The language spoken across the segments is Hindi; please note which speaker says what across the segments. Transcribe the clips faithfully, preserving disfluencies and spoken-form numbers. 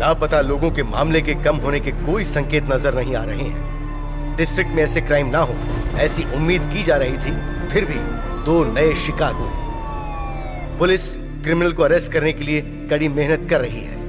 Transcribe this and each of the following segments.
Speaker 1: लापता लोगों के मामले के कम होने के कोई संकेत नजर नहीं आ रहे हैं। डिस्ट्रिक्ट में ऐसे क्राइम ना हो ऐसी उम्मीद की जा रही थी, फिर भी दो नए शिकार हुए। पुलिस क्रिमिनल को अरेस्ट करने के लिए कड़ी मेहनत कर रही है।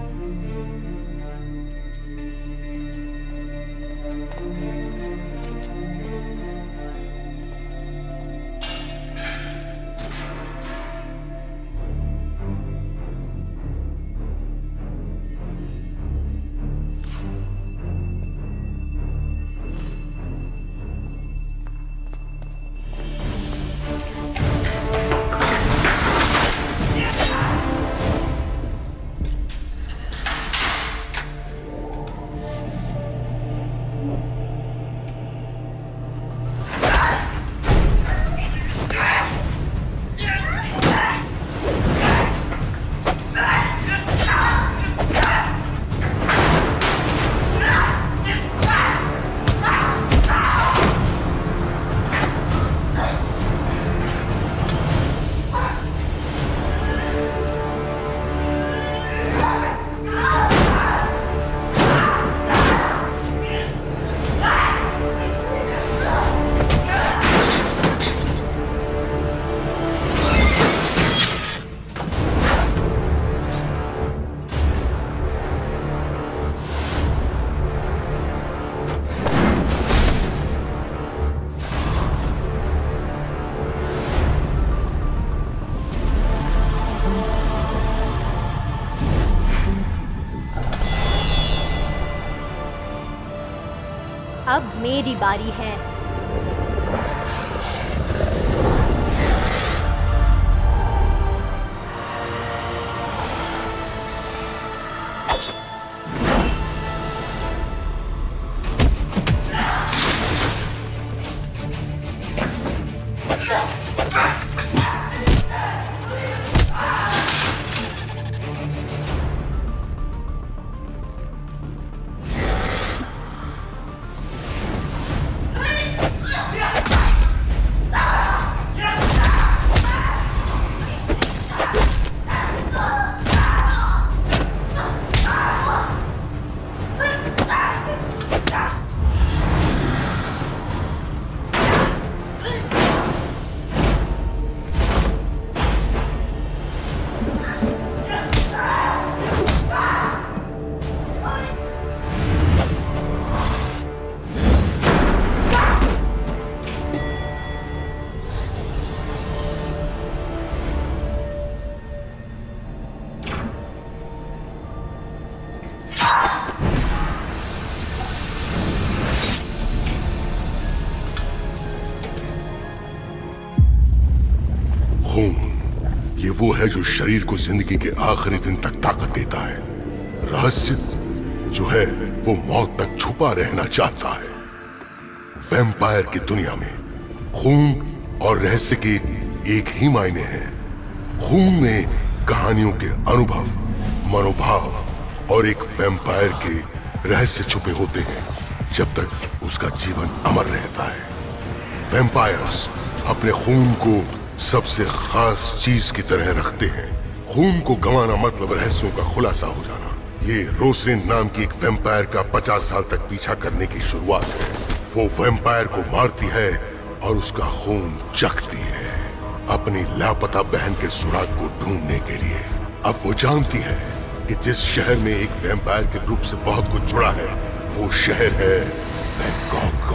Speaker 2: अब मेरी बारी है।
Speaker 3: वो है जो शरीर को जिंदगी के आखिरी दिन तक ताकत देता है। रहस्य जो है वो मौत तक छुपा रहना चाहता है। वैम्पायर की दुनिया में खून और रहस्य के एक ही मायने हैं। खून में कहानियों के अनुभव, मनोभाव और एक वैम्पायर के रहस्य छुपे होते हैं जब तक उसका जीवन अमर रहता है। वैम्पायर्स अपने खून को सबसे खास चीज की तरह रखते हैं। खून को गंवाना मतलब रहस्यों का खुलासा हो जाना। ये रोसलिन नाम की एक वैम्पायर का पचास साल तक पीछा करने की शुरुआत है। वो वैम्पायर को मारती है और उसका खून चखती है अपनी लापता बहन के सुराग को ढूंढने के लिए। अब वो जानती है कि जिस शहर में एक वैम्पायर के ग्रुप से बहुत कुछ जुड़ा है वो शहर है बैंकॉक।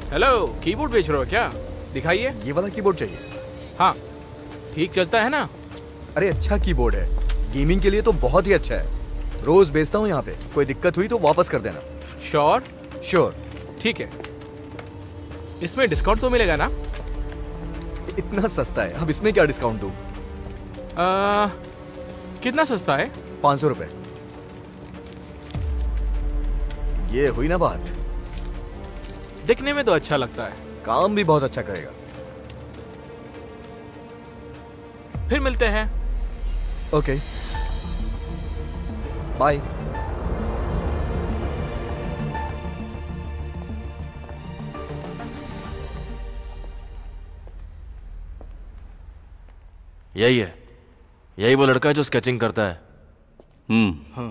Speaker 4: हेलो, कीबोर्ड बेच रहे हो क्या? दिखाइए।
Speaker 5: ये वाला कीबोर्ड चाहिए?
Speaker 4: हाँ, ठीक चलता है ना?
Speaker 5: अरे अच्छा कीबोर्ड है, गेमिंग के लिए तो बहुत ही अच्छा है। रोज बेचता हूँ यहाँ पे, कोई दिक्कत हुई तो वापस कर देना।
Speaker 4: श्योर?
Speaker 5: श्योर।
Speaker 4: ठीक है, इसमें डिस्काउंट तो मिलेगा ना?
Speaker 5: इतना सस्ता है, अब इसमें क्या डिस्काउंट दूँ?
Speaker 4: आ, कितना सस्ता है?
Speaker 5: पाँच सौ रुपए। ये हुई ना बात।
Speaker 4: दिखने में तो अच्छा लगता है,
Speaker 5: काम भी बहुत अच्छा करेगा।
Speaker 4: फिर मिलते हैं।
Speaker 5: Okay, bye.
Speaker 6: यही है, यही वो लड़का है जो स्केचिंग करता है।
Speaker 7: हम्म
Speaker 4: हाँ।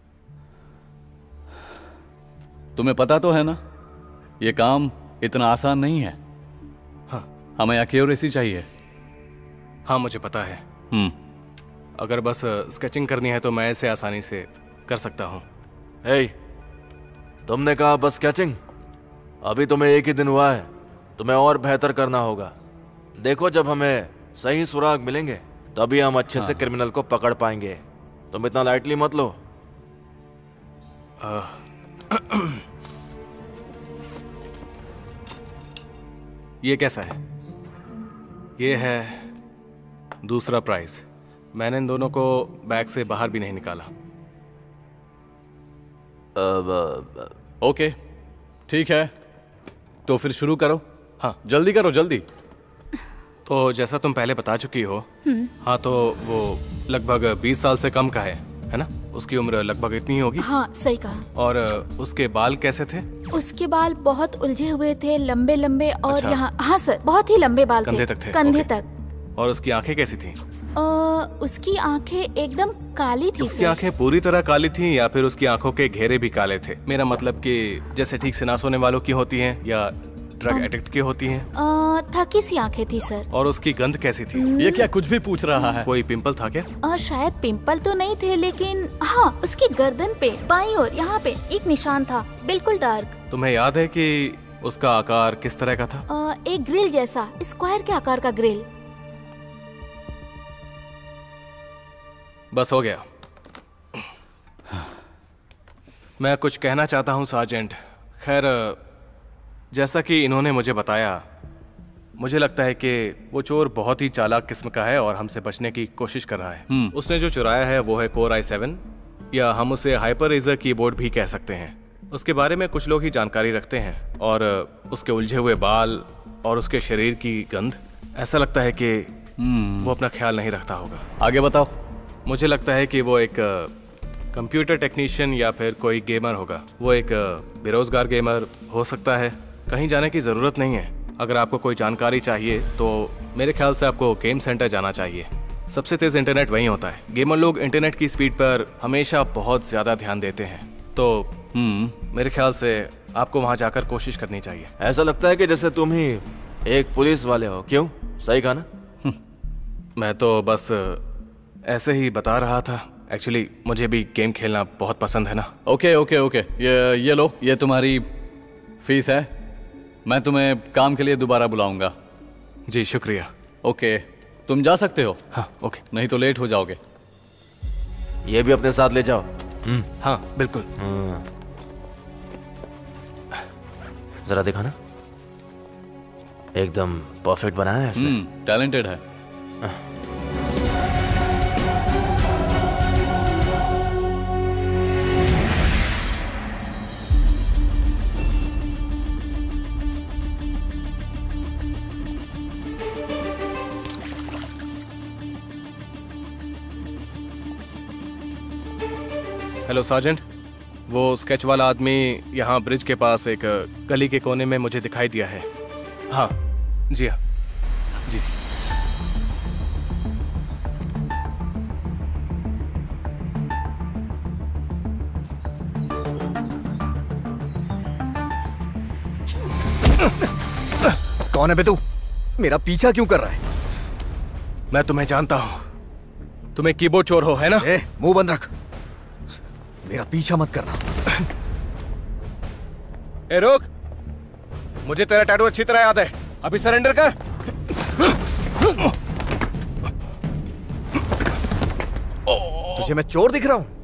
Speaker 7: तुम्हें पता तो है ना, ये काम इतना आसान नहीं है।
Speaker 4: हाँ।
Speaker 7: हमें एक्यूरेसी चाहिए।
Speaker 4: हाँ, मुझे पता है।
Speaker 7: हम्म
Speaker 4: अगर बस स्केचिंग करनी है तो मैं इसे आसानी से कर सकता हूँ।
Speaker 6: हे, तुमने कहा बस स्केचिंग? अभी तुम्हें एक ही दिन हुआ है, तुम्हें और बेहतर करना होगा। देखो, जब हमें सही सुराग मिलेंगे तभी हम अच्छे
Speaker 7: हाँ।
Speaker 6: से क्रिमिनल को पकड़ पाएंगे। तुम इतना लाइटली मत लो।
Speaker 4: आ, ये कैसा है? ये है दूसरा प्राइस। मैंने इन दोनों को बैग से बाहर भी नहीं निकाला।
Speaker 7: ओके, ठीक है, तो फिर शुरू करो।
Speaker 4: हाँ,
Speaker 7: जल्दी करो, जल्दी।
Speaker 4: तो जैसा तुम पहले बता चुकी हो, हाँ, तो वो लगभग बीस साल से कम का है, है ना? उसकी उम्र लगभग इतनी ही होगी।
Speaker 2: हाँ, सही कहा।
Speaker 4: और उसके बाल कैसे थे?
Speaker 2: उसके बाल बहुत उलझे हुए थे, लंबे लंबे, और
Speaker 4: अच्छा।
Speaker 2: यहाँ, हाँ सर, बहुत ही लंबे बाल
Speaker 4: कंधे
Speaker 2: थे,
Speaker 4: तक थे?
Speaker 2: कंधे
Speaker 4: ओके।
Speaker 2: तक।
Speaker 4: और उसकी आंखें कैसी थीं?
Speaker 2: आ, उसकी आंखें एकदम काली थी
Speaker 4: उसकी
Speaker 2: सर।
Speaker 4: आंखें पूरी तरह काली थीं या फिर उसकी आंखों के घेरे भी काले थे? मेरा मतलब कि जैसे ठीक से ना सोने वालों की होती हैं या ड्रग एडिक्ट की होती हैं।
Speaker 2: आ, थकी सी आंखें थी सर।
Speaker 4: और उसकी गंध कैसी थी?
Speaker 7: ये क्या कुछ भी पूछ रहा है?
Speaker 4: कोई पिंपल था क्या?
Speaker 2: आ, शायद पिंपल तो नहीं थे, लेकिन हाँ, उसकी गर्दन पे बाईं ओर यहाँ पे एक निशान था, बिल्कुल डार्क।
Speaker 4: तुम्हें याद है कि उसका आकार किस तरह का था?
Speaker 2: आ, एक ग्रिल जैसा, स्क्वायर के आकार का ग्रिल।
Speaker 4: बस हो गया। मैं कुछ कहना चाहता हूँ सार्जेंट। खैर, जैसा कि इन्होंने मुझे बताया, मुझे लगता है कि वो चोर बहुत ही चालाक किस्म का है और हमसे बचने की कोशिश कर रहा है। उसने जो चुराया है वो है कोर आई सेवन, या हम उसे हाइपर रेजर कीबोर्ड भी कह सकते हैं। उसके बारे में कुछ लोग ही जानकारी रखते हैं, और उसके उलझे हुए बाल और उसके शरीर की गंध, ऐसा लगता है कि वो अपना ख्याल नहीं रखता होगा।
Speaker 7: आगे बताओ।
Speaker 4: मुझे लगता है कि वो एक कंप्यूटर टेक्नीशियन या फिर कोई गेमर होगा। वो एक बेरोजगार गेमर हो सकता है। कहीं जाने की ज़रूरत नहीं है। अगर आपको कोई जानकारी चाहिए तो मेरे ख्याल से आपको गेम सेंटर जाना चाहिए। सबसे तेज़ इंटरनेट वहीं होता है। गेमर लोग इंटरनेट की स्पीड पर हमेशा बहुत ज़्यादा ध्यान देते हैं, तो मेरे ख्याल से आपको वहाँ जाकर कोशिश करनी चाहिए।
Speaker 6: ऐसा लगता है कि जैसे तुम ही एक पुलिस वाले हो। क्यों? सही कहा ना?
Speaker 4: मैं तो बस ऐसे ही बता रहा था। एक्चुअली मुझे भी गेम खेलना बहुत पसंद है ना।
Speaker 7: ओके ओके ओके, ये ये लो, ये तुम्हारी फीस है। मैं तुम्हें काम के लिए दोबारा बुलाऊंगा।
Speaker 4: जी शुक्रिया।
Speaker 7: ओके, तुम जा सकते हो।
Speaker 4: हाँ ओके,
Speaker 7: नहीं तो लेट हो जाओगे।
Speaker 6: ये भी अपने साथ ले जाओ।
Speaker 4: हाँ बिल्कुल।
Speaker 6: जरा दिखाना। एकदम परफेक्ट बनाया है इसने।
Speaker 7: हम्म टैलेंटेड है।
Speaker 4: हेलो सार्जेंट, वो स्केच वाला आदमी यहाँ ब्रिज के पास एक गली के कोने में मुझे दिखाई दिया है। हाँ जी हाँ जी।
Speaker 5: कौन है बे तू? मेरा पीछा क्यों कर रहा है?
Speaker 4: मैं तुम्हें जानता हूँ। तुम एक कीबोर्ड चोर हो, है ना?
Speaker 5: ए, मुंह बंद रख। मेरा पीछा मत करना।
Speaker 4: ए रोक, मुझे तेरा टैटू अच्छी तरह याद है। अभी सरेंडर कर।
Speaker 5: तुझे मैं चोर दिख रहा हूं?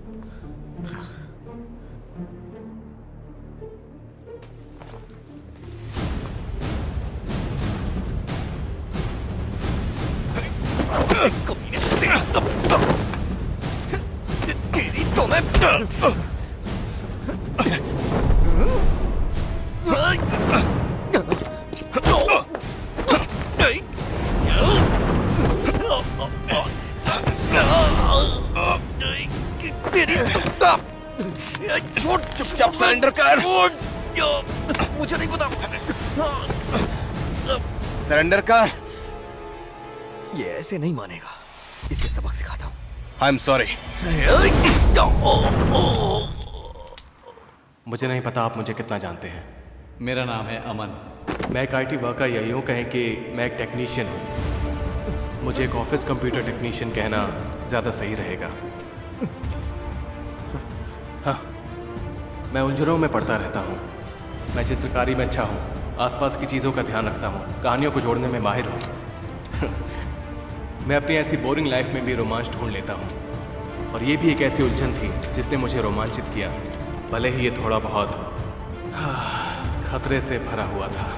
Speaker 5: तेरी तो मैं
Speaker 4: चुपचाप सरेंडर कर।
Speaker 5: मुझे नहीं पता।
Speaker 4: सरेंडर कर।
Speaker 5: ये ऐसे नहीं मानेगा, इसे सबक सिखाता हूँ।
Speaker 4: I am sorry. मुझे नहीं पता आप मुझे कितना जानते हैं।
Speaker 7: मेरा नाम है अमन।
Speaker 4: मैं एक आईटी वर्कर, या यूँ कहें कि मैं एक टेक्नीशियन हूँ। मुझे एक ऑफिस कंप्यूटर टेक्नीशियन कहना ज़्यादा सही रहेगा। हाँ, मैं उलझनों में पढ़ता रहता हूँ। मैं चित्रकारी में अच्छा हूँ, आसपास की चीज़ों का ध्यान रखता हूँ, कहानियों को जोड़ने में माहिर हूँ। मैं अपनी ऐसी बोरिंग लाइफ में भी रोमांच ढूंढ लेता हूँ, और ये भी एक ऐसी उलझन थी जिसने मुझे रोमांचित किया, भले ही ये थोड़ा बहुत खतरे से भरा हुआ था।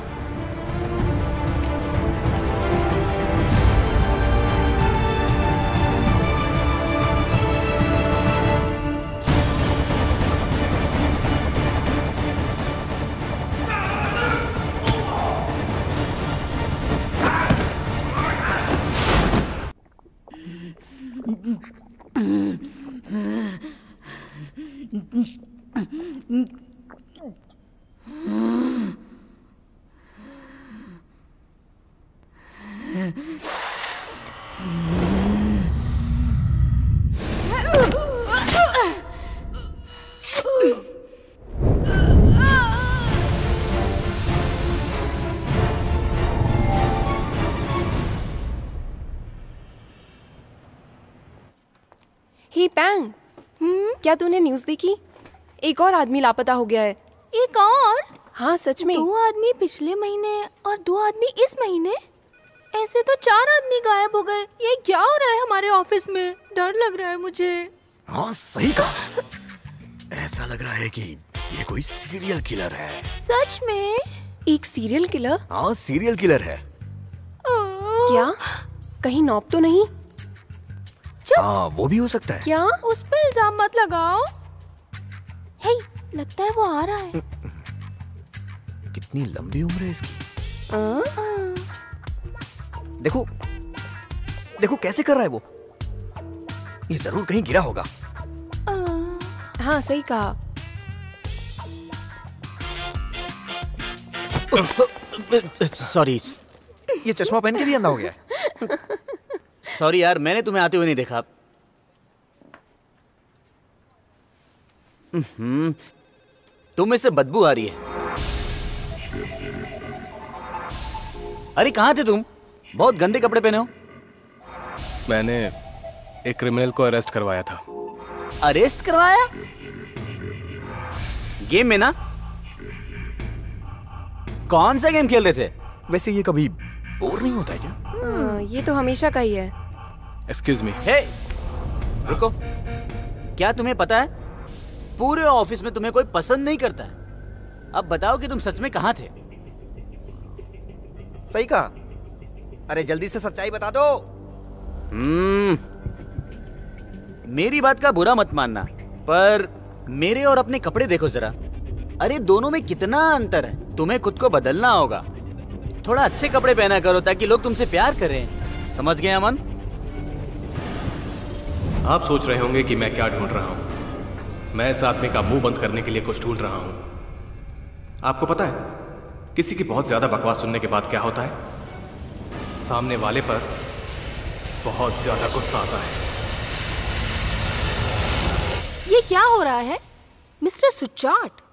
Speaker 8: हे पैंग, क्या तूने न्यूज़ देखी? एक और आदमी लापता हो गया है।
Speaker 2: एक और?
Speaker 8: हाँ सच में।
Speaker 2: दो आदमी पिछले महीने और दो आदमी इस महीने? ऐसे तो चार आदमी गायब हो गए। ये क्या हो रहा है हमारे ऑफिस में? डर लग रहा है मुझे।
Speaker 5: हाँ सही कहा। ऐसा लग रहा है कि ये कोई सीरियल किलर है।
Speaker 2: सच में?
Speaker 8: एक सीरियल किलर?
Speaker 5: हाँ सीरियल किलर है।
Speaker 8: क्या? कहीं नॉब तो नहीं?
Speaker 5: हाँ वो भी हो सकता है।
Speaker 8: क्या?
Speaker 2: उस पे इल्जाम मत लगाओ। हे, लगता है वो आ रहा है।
Speaker 5: कितनी लंबी उम्र है इसकी।
Speaker 8: आ?
Speaker 5: देखो देखो कैसे कर रहा है वो। ये जरूर कहीं गिरा होगा।
Speaker 8: हाँ सही कहा।
Speaker 9: सॉरी।
Speaker 5: ये चश्मा पहन के भी अंधा हो गया है।
Speaker 9: सॉरी यार, मैंने तुम्हें आते हुए नहीं देखा। हम्म, तुम में से बदबू आ रही है। अरे कहाँ थे तुम? बहुत गंदे कपड़े पहने हो।
Speaker 4: मैंने एक क्रिमिनल को अरेस्ट करवाया था।
Speaker 9: अरेस्ट करवाया? गेम में ना? कौन सा गेम खेल रहे थे?
Speaker 5: वैसे ये कभी बोर नहीं होता है क्या?
Speaker 8: हाँ, ये तो हमेशा का ही है।
Speaker 4: Excuse me.
Speaker 9: हे, रुको। क्या तुम्हें पता है पूरे ऑफिस में तुम्हें कोई पसंद नहीं करता है। अब बताओ कि तुम सच में कहाँ थे?
Speaker 5: सही कहा। अरे जल्दी से सच्चाई बता दो।
Speaker 9: हम्म, मेरी बात का बुरा मत मानना, पर मेरे और अपने कपड़े देखो जरा। अरे दोनों में कितना अंतर है। तुम्हें खुद को बदलना होगा। थोड़ा अच्छे कपड़े पहना करो ताकि लोग तुमसे प्यार करें। समझ गए अमन?
Speaker 4: आप सोच रहे होंगे कि मैं क्या ढूंढ रहा हूं। मैं इस आदमी का मुंह बंद करने के लिए कुछ ढूंढ रहा हूं। आपको पता है किसी की बहुत ज्यादा बकवास सुनने के बाद क्या होता है? सामने वाले पर बहुत ज्यादा गुस्सा आता है।
Speaker 2: ये क्या हो रहा है मिस्टर सुचाट?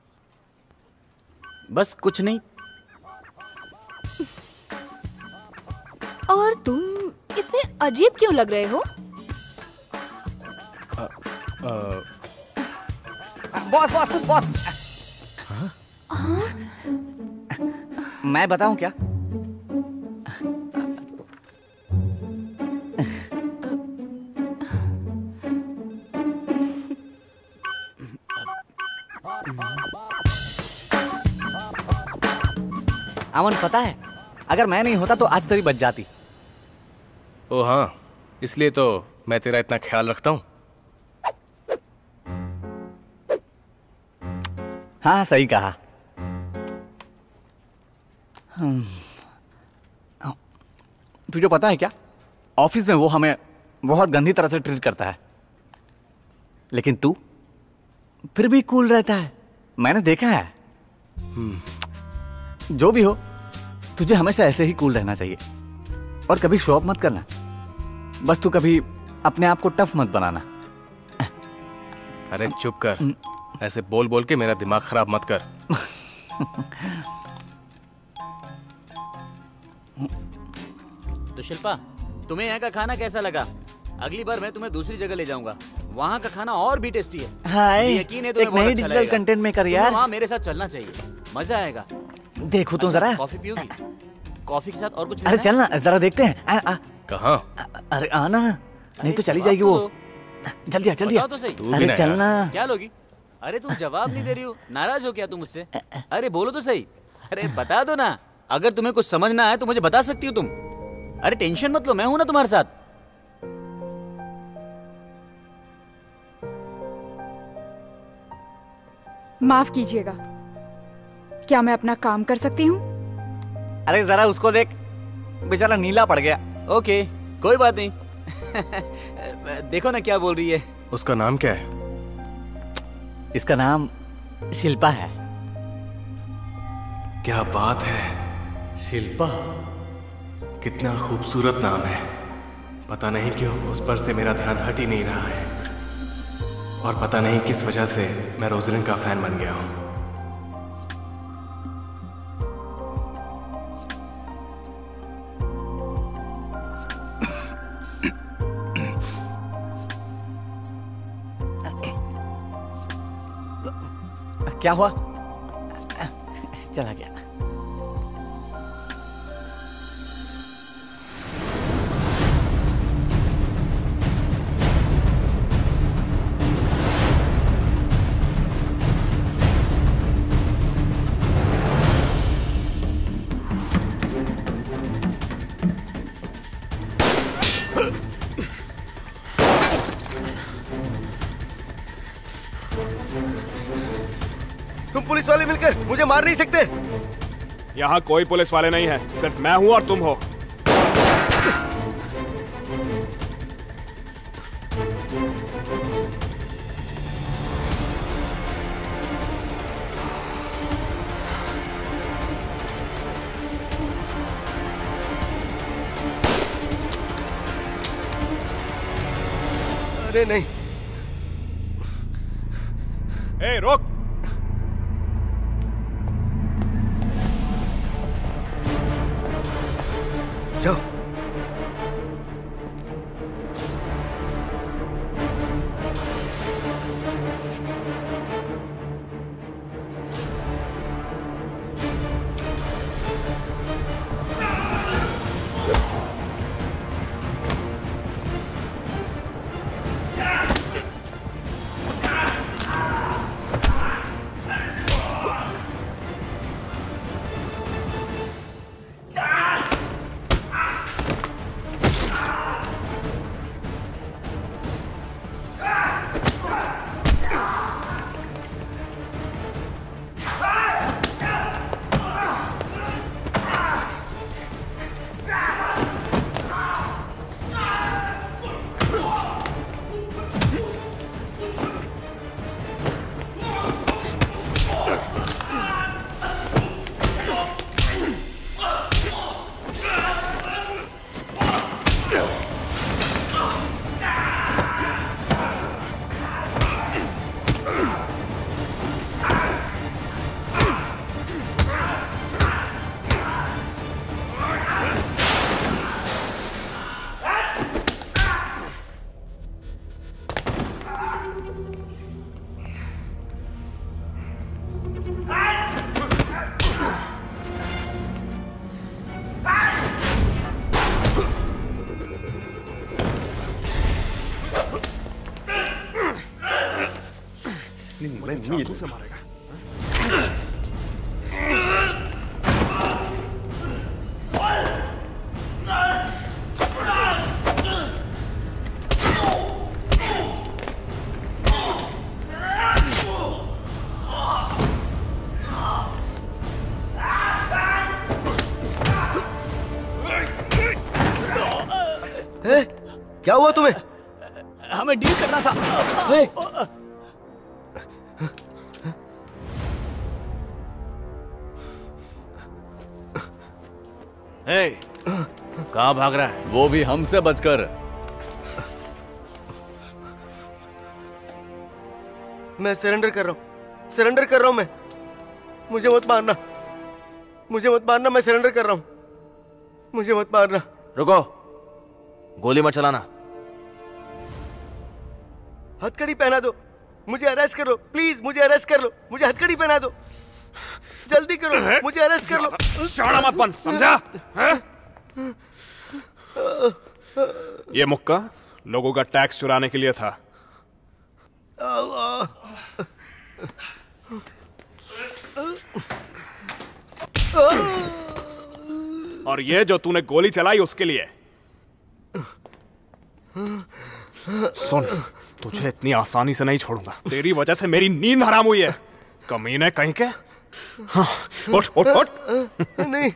Speaker 9: बस कुछ नहीं।
Speaker 2: और तुम इतने अजीब क्यों लग रहे हो?
Speaker 4: आ, आ,
Speaker 5: बॉस बॉस बॉस।
Speaker 10: मैं बताऊं क्या? अमन, पता है अगर मैं नहीं होता तो आज तेरी बच जाती।
Speaker 4: ओ हाँ, इसलिए तो मैं तेरा इतना ख्याल रखता हूँ।
Speaker 10: हाँ सही कहा। तुझे पता है क्या, ऑफिस में वो हमें बहुत गंदी तरह से ट्रीट करता है, लेकिन तू फिर भी कूल रहता है। मैंने देखा है। जो भी हो, तुझे हमेशा ऐसे ही कूल रहना चाहिए और कभी शो ऑफ मत करना। बस तू कभी अपने आप को टफ मत बनाना।
Speaker 4: अरे चुप कर, ऐसे बोल बोल के मेरा दिमाग खराब मत कर।
Speaker 9: तो शिल्पा, तुम्हें यहाँ का खाना कैसा लगा? अगली बार मैं तुम्हें दूसरी जगह ले जाऊंगा, वहाँ का खाना और भी टेस्टी है।
Speaker 10: हाय,
Speaker 9: यकीन है
Speaker 10: एक नई डिजिटल कंटेंट मेकर यार।
Speaker 9: वहाँ मेरे साथ चलना चाहिए, मजा आएगा।
Speaker 10: देखो तो जरा।
Speaker 9: कॉफी पियोगी? कॉफी के साथ और कुछ?
Speaker 10: अरे चलना, जरा देखते हैं। आ, आ,
Speaker 4: कहाँ?
Speaker 10: अरे आना, नहीं तो चली जाएगी वो। जल्दी आ, जल्दी आ।
Speaker 9: तो सही।
Speaker 10: अरे चलना।
Speaker 9: क्या लोगी? अरे तुम जवाब नहीं दे रही हो, नाराज हो क्या तुम मुझसे? अरे बोलो तो सही। अरे बता दो ना, अगर तुम्हें कुछ समझना है तो मुझे बता सकती हो तुम। अरे टेंशन मत लो, मैं हूं ना तुम्हारे साथ।
Speaker 11: माफ कीजिएगा, क्या मैं अपना काम कर सकती हूँ?
Speaker 10: अरे जरा उसको देख, बेचारा नीला पड़ गया।
Speaker 9: ओके, कोई बात नहीं। देखो ना क्या बोल रही है।
Speaker 4: उसका नाम क्या है?
Speaker 10: इसका नाम शिल्पा है।
Speaker 4: क्या बात है,
Speaker 10: शिल्पा
Speaker 4: कितना खूबसूरत नाम है। पता नहीं क्यों उस पर से मेरा ध्यान हट ही नहीं रहा है, और पता नहीं किस वजह से मैं रोजलिन का फैन बन गया हूं।
Speaker 10: क्या हुआ? चला गया।
Speaker 1: तुम पुलिस वाले मिलकर मुझे मार नहीं सकते।
Speaker 12: यहाँ कोई पुलिस वाले नहीं है, सिर्फ मैं हूँ और तुम हो।
Speaker 1: अरे नहीं।
Speaker 12: ए, रोक।
Speaker 1: जाओ।
Speaker 3: नील
Speaker 12: से मारेगा।
Speaker 1: ए, क्या हुआ तुम्हें?
Speaker 10: हमें डील करना था।
Speaker 1: ए,
Speaker 6: हे, कहाँ भाग रहा है?
Speaker 7: वो भी हमसे बचकर।
Speaker 1: मैं सरेंडर कर रहा हूँ, सरेंडर कर रहा हूँ मैं। मुझे मत मारना, मुझे मत मारना, मैं सरेंडर कर रहा हूँ, मुझे मत मारना।
Speaker 6: रुको, गोली मत चलाना।
Speaker 1: हथकड़ी पहना दो, मुझे अरेस्ट कर लो प्लीज, मुझे अरेस्ट कर लो, मुझे हथकड़ी पहना दो, जल्दी करो, मुझे अरेस्ट कर लो।
Speaker 12: शाना मत बन, समझा? ये मुक्का लोगों का टैक्स चुराने के लिए था। और ये जो तूने गोली चलाई उसके लिए। सुन, तुझे इतनी आसानी से नहीं छोड़ूंगा। तेरी वजह से मेरी नींद हराम हुई है। कमीने कहीं के। हाँ, उठ उठ उठ।
Speaker 1: नहीं।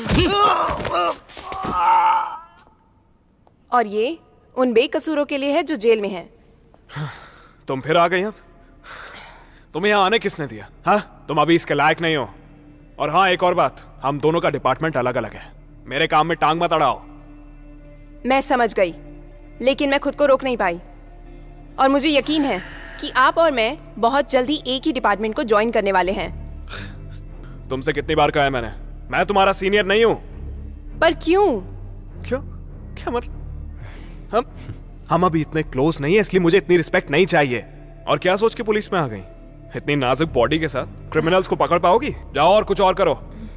Speaker 8: और ये उन बेकसूरों के लिए है जो जेल में हैं।
Speaker 12: तुम फिर आ गई अब? तुम्हें यहाँ आने किसने दिया? हाँ, तुम अभी इसके लायक नहीं हो। और हाँ, एक और बात, हम दोनों का डिपार्टमेंट अलग अलग है। मेरे काम में टांग मत अड़ाओ।
Speaker 8: मैं समझ गई, लेकिन मैं खुद को रोक नहीं पाई। और मुझे यकीन है कि आप और मैं बहुत जल्दी एक ही डिपार्टमेंट को ज्वाइन करने वाले हैं।
Speaker 12: तुमसे कितनी बार कहा है मैंने, मैं तुम्हारा सीनियर नहीं हूँ।
Speaker 8: पर क्यों?
Speaker 12: क्यों? क्या मतलब? हम हम अभी इतने क्लोज नहीं है, इसलिए मुझे इतनी रिस्पेक्ट नहीं चाहिए। और क्या सोच के पुलिस में आ गई? इतनी नाजुक बॉडी के साथ क्रिमिनल्स को पकड़ पाओगी? जाओ और कुछ और करो।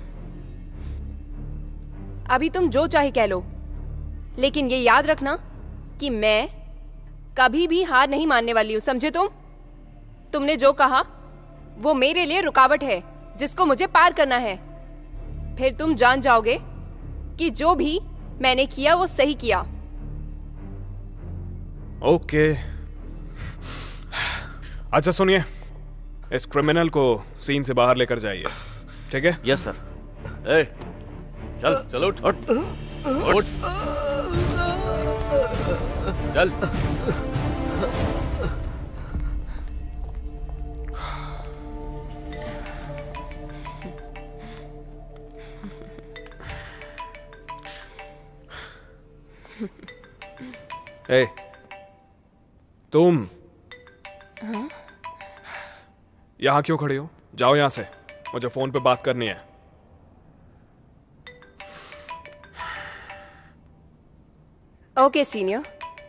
Speaker 8: अभी तुम जो चाहे कह लो, लेकिन ये याद रखना कि मैं कभी भी हार नहीं मानने वाली हूँ, समझे तुम? तुमने जो कहा वो मेरे लिए रुकावट है जिसको मुझे पार करना है। फिर तुम जान जाओगे कि जो भी मैंने किया वो सही किया।
Speaker 12: ओके। अच्छा सुनिए, इस क्रिमिनल को सीन से बाहर लेकर जाइए, ठीक है?
Speaker 6: Yes sir.
Speaker 7: ए, चल चल उठ उठ उठ चल।
Speaker 12: ए, तुम
Speaker 8: हाँ?
Speaker 12: यहां क्यों खड़े हो? जाओ यहां से, मुझे फोन पे बात करनी है।
Speaker 8: Okay senior.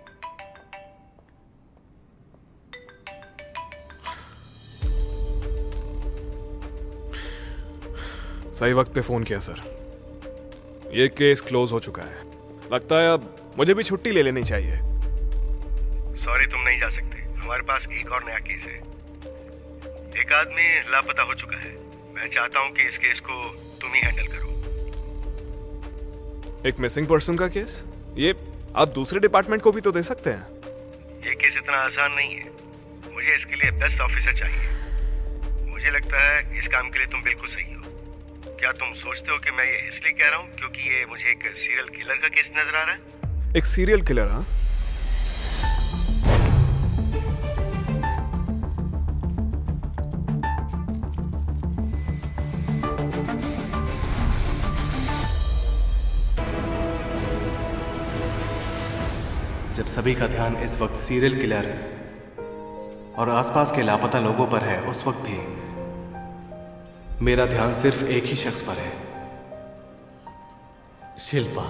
Speaker 12: सही वक्त पे फोन किया सर। ये केस क्लोज हो चुका है। लगता है अब मुझे भी छुट्टी ले लेनी चाहिए।
Speaker 1: सॉरी, तुम नहीं जा सकते, हमारे पास एक और नया केस है। एक आदमी लापता हो चुका है। मैं चाहता हूँ कि इस केस को तुम ही हैंडल करो।
Speaker 12: एक मिसिंग पर्सन का केस? ये आप दूसरे डिपार्टमेंट को भी तो दे सकते हैं।
Speaker 1: ये केस इतना आसान नहीं है, मुझे इसके लिए बेस्ट ऑफिसर चाहिए। मुझे लगता है इस काम के लिए तुम बिल्कुल सही हो। क्या तुम सोचते हो कि मैं ये इसलिए कह रहा हूँ क्योंकि ये मुझे एक सीरियल किलर का केस नजर आ रहा है?
Speaker 12: एक सीरियल किलर? हाँ,
Speaker 4: जब सभी का ध्यान इस वक्त सीरियल किलर और आसपास के लापता लोगों पर है, उस वक्त भी मेरा ध्यान सिर्फ एक ही शख्स पर है, शिल्पा।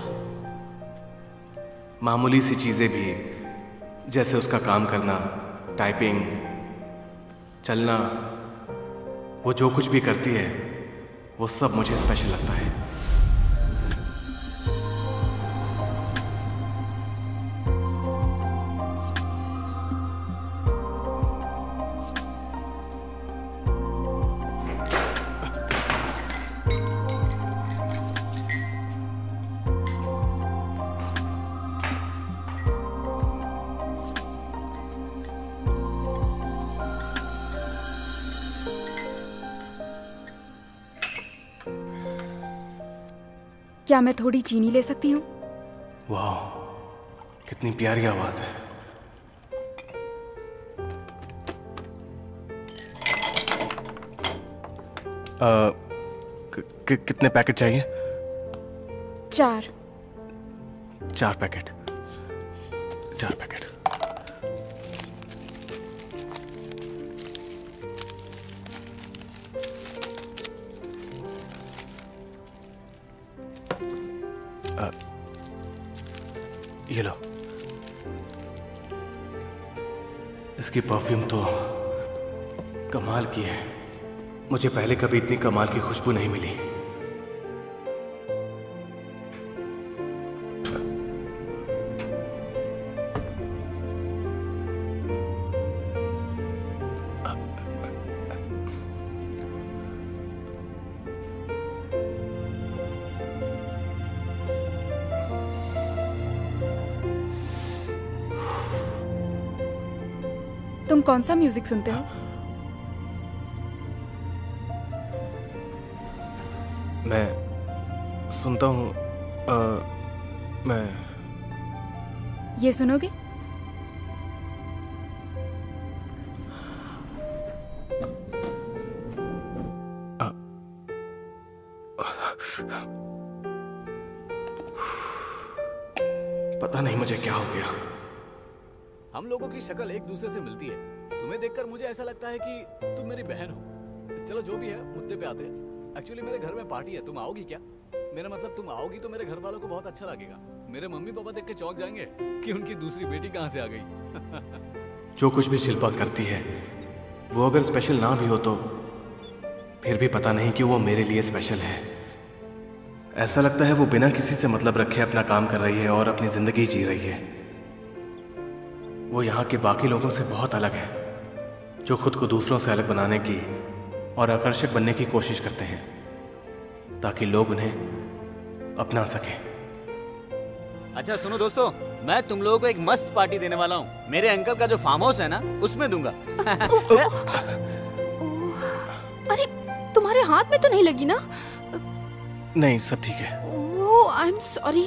Speaker 4: मामूली सी चीजें भी, जैसे उसका काम करना, टाइपिंग, चलना, वो जो कुछ भी करती है वो सब मुझे स्पेशल लगता है।
Speaker 11: क्या मैं थोड़ी चीनी ले सकती हूँ?
Speaker 4: वाह, कितनी प्यारी आवाज है। आ, कि, कि, कितने पैकेट चाहिए?
Speaker 11: चार।
Speaker 4: चार पैकेट। चार पैकेट। आ, ये लो। इसकी परफ्यूम तो कमाल की है। मुझे पहले कभी इतनी कमाल की खुशबू नहीं मिली।
Speaker 11: तुम कौन सा म्यूजिक सुनते हो?
Speaker 4: मैं सुनता हूँ, मैं
Speaker 11: ये सुनोगे?
Speaker 4: आ, पता नहीं मुझे क्या हो गया।
Speaker 7: हम लोगों की शक्ल एक दूसरे से मिलती है। तुम्हें देखकर मुझे ऐसा लगता है कि तुम मेरी बहन हो। चलो जो भी है, मुद्दे पे आते हैं। एक्चुअली मेरे घर में पार्टी है, तुम आओगी क्या? मेरा मतलब तुम आओगी तो मेरे घर वालों को बहुत अच्छा लगेगा। मेरे मम्मी पापा देख के चौंक जाएंगे कि उनकी दूसरी बेटी कहाँ से आ गई।
Speaker 4: जो कुछ भी शिल्पा करती है वो अगर स्पेशल ना भी हो तो फिर भी पता नहीं कि वो मेरे लिए स्पेशल है। ऐसा लगता है वो बिना किसी से मतलब रखे अपना काम कर रही है और अपनी जिंदगी जी रही है। वो यहाँ के बाकी लोगों से बहुत अलग है, जो खुद को दूसरों से अलग बनाने की और आकर्षक बनने की कोशिश करते हैं ताकि लोग उन्हें अपना सकें।
Speaker 9: अच्छा सुनो दोस्तों, मैं तुम लोगों को एक मस्त पार्टी देने वाला हूँ। मेरे अंकल का जो फार्म हाउस है ना, उसमें दूंगा।
Speaker 2: अरे तुम्हारे हाथ में तो नहीं लगी ना?
Speaker 4: नहीं, सब ठीक है।
Speaker 2: Oh, I am sorry.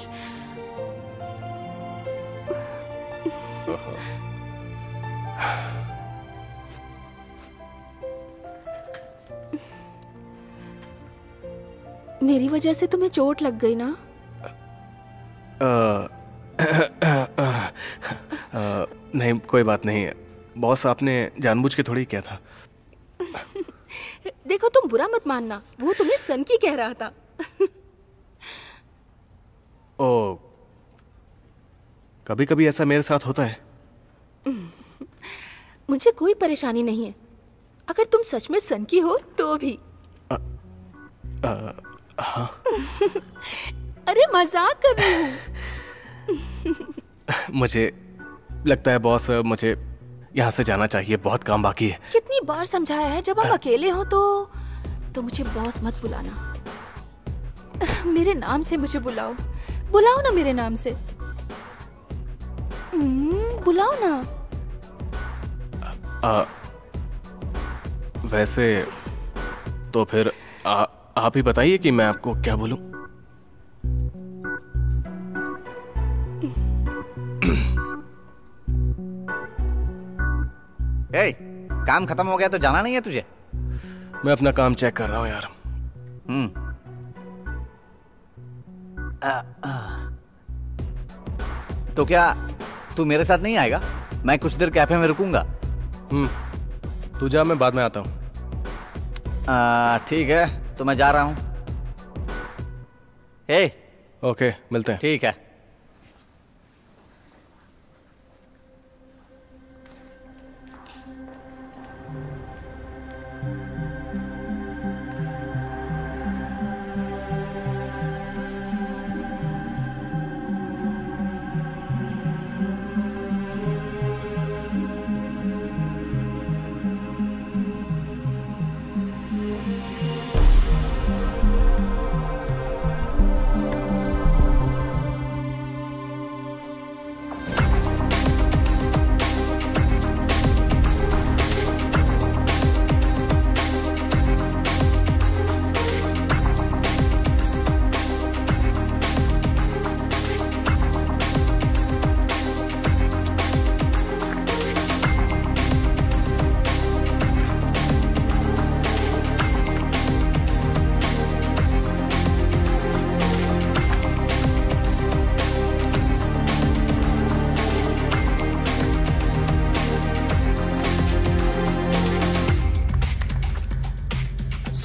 Speaker 2: मेरी वजह से तुम्हें चोट लग गई ना?
Speaker 4: आ, आ, आ, नहीं, कोई बात नहीं। बॉस, आपने जानबूझ के थोड़ी किया था।
Speaker 2: देखो, तुम बुरा मत मानना, वो तुम्हें सन की कह रहा था।
Speaker 4: ओ, कभी कभी ऐसा मेरे साथ होता है।
Speaker 2: मुझे कोई परेशानी नहीं है, अगर तुम सच में सन की हो तो भी।
Speaker 4: आ, आ, हाँ।
Speaker 2: अरे मजाक कर रही हूँ।
Speaker 4: मुझे लगता है बॉस, मुझे यहाँ से जाना चाहिए, बहुत काम बाकी है।
Speaker 2: कितनी बार समझाया है, जब हम अकेले हो तो तो मुझे बॉस मत बुलाना। मेरे नाम से मुझे बुलाओ, बुलाओ ना मेरे नाम से। बुलाओ ना।
Speaker 4: आ, वैसे तो फिर आ, आप ही बताइए कि मैं आपको क्या बोलूं।
Speaker 10: ए, काम खत्म हो गया तो जाना नहीं है तुझे?
Speaker 4: मैं अपना काम चेक कर रहा हूं यार।
Speaker 10: हम्म। तो क्या तू मेरे साथ नहीं आएगा? मैं कुछ देर कैफे में रुकूंगा।
Speaker 4: हम्म, तू जा, मैं बाद में आता हूँ।
Speaker 10: ठीक है, तो मैं जा रहा हूँ। हे,
Speaker 4: ओके, मिलते हैं।
Speaker 10: ठीक है।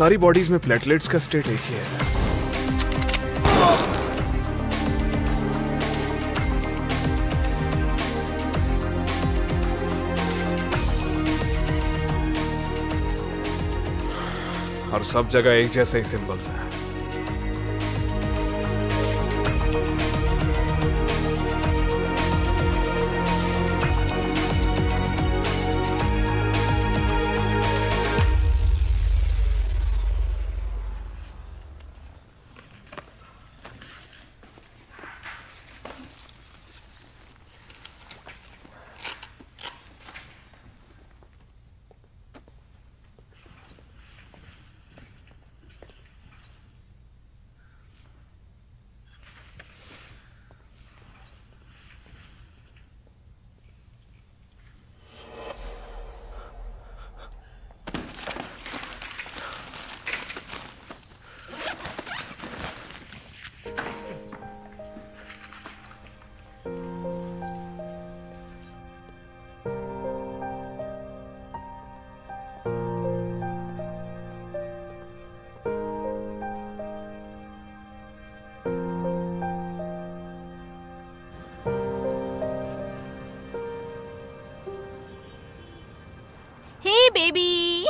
Speaker 12: सारी बॉडीज में प्लेटलेट्स का स्टेट एक ही है। और सब जगह एक जैसे ही सिंबल्स हैं।
Speaker 2: बेबी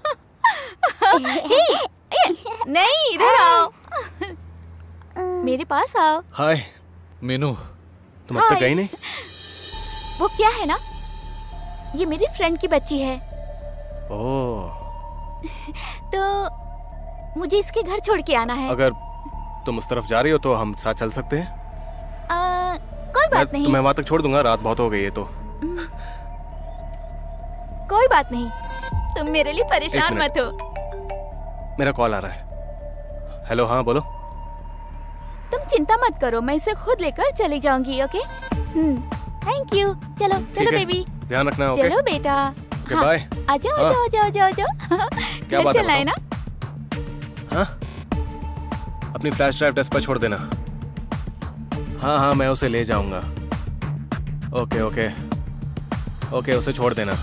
Speaker 2: नहीं, इधर आओ, मेरे पास आओ।
Speaker 4: हाय मीनू, तुम अब तक गई नहीं?
Speaker 2: वो क्या है ना, ये मेरी फ्रेंड की बच्ची है।
Speaker 4: ओह।
Speaker 2: तो मुझे इसके घर छोड़ के आना है।
Speaker 4: अगर तुम उस तरफ जा रही हो तो हम साथ चल सकते हैं।
Speaker 2: आ, कोई बात नहीं।
Speaker 4: तुम्हें वहां तक छोड़ दूंगा, रात बहुत हो गई है तो।
Speaker 2: कोई बात नहीं, तुम मेरे लिए परेशान मत हो।
Speaker 4: मेरा कॉल आ रहा है। हेलो, हाँ बोलो।
Speaker 2: तुम चिंता मत करो, मैं इसे खुद लेकर चली जाऊंगी। Okay, thank you. चलो चलो बेबी,
Speaker 4: ध्यान रखना। ओके
Speaker 2: चलो बेटा।
Speaker 4: Okay bye.
Speaker 2: आ जाओ आ जाओ आ जाओ आ जाओ आ जाओ।
Speaker 4: क्या बात है?
Speaker 2: चलना है ना?
Speaker 4: हाँ, अपनी फ्लैश ड्राइव डेस्क पर छोड़ देना। हाँ हाँ, मैं उसे ले जाऊंगा। ओके ओके ओके, उसे छोड़ देना।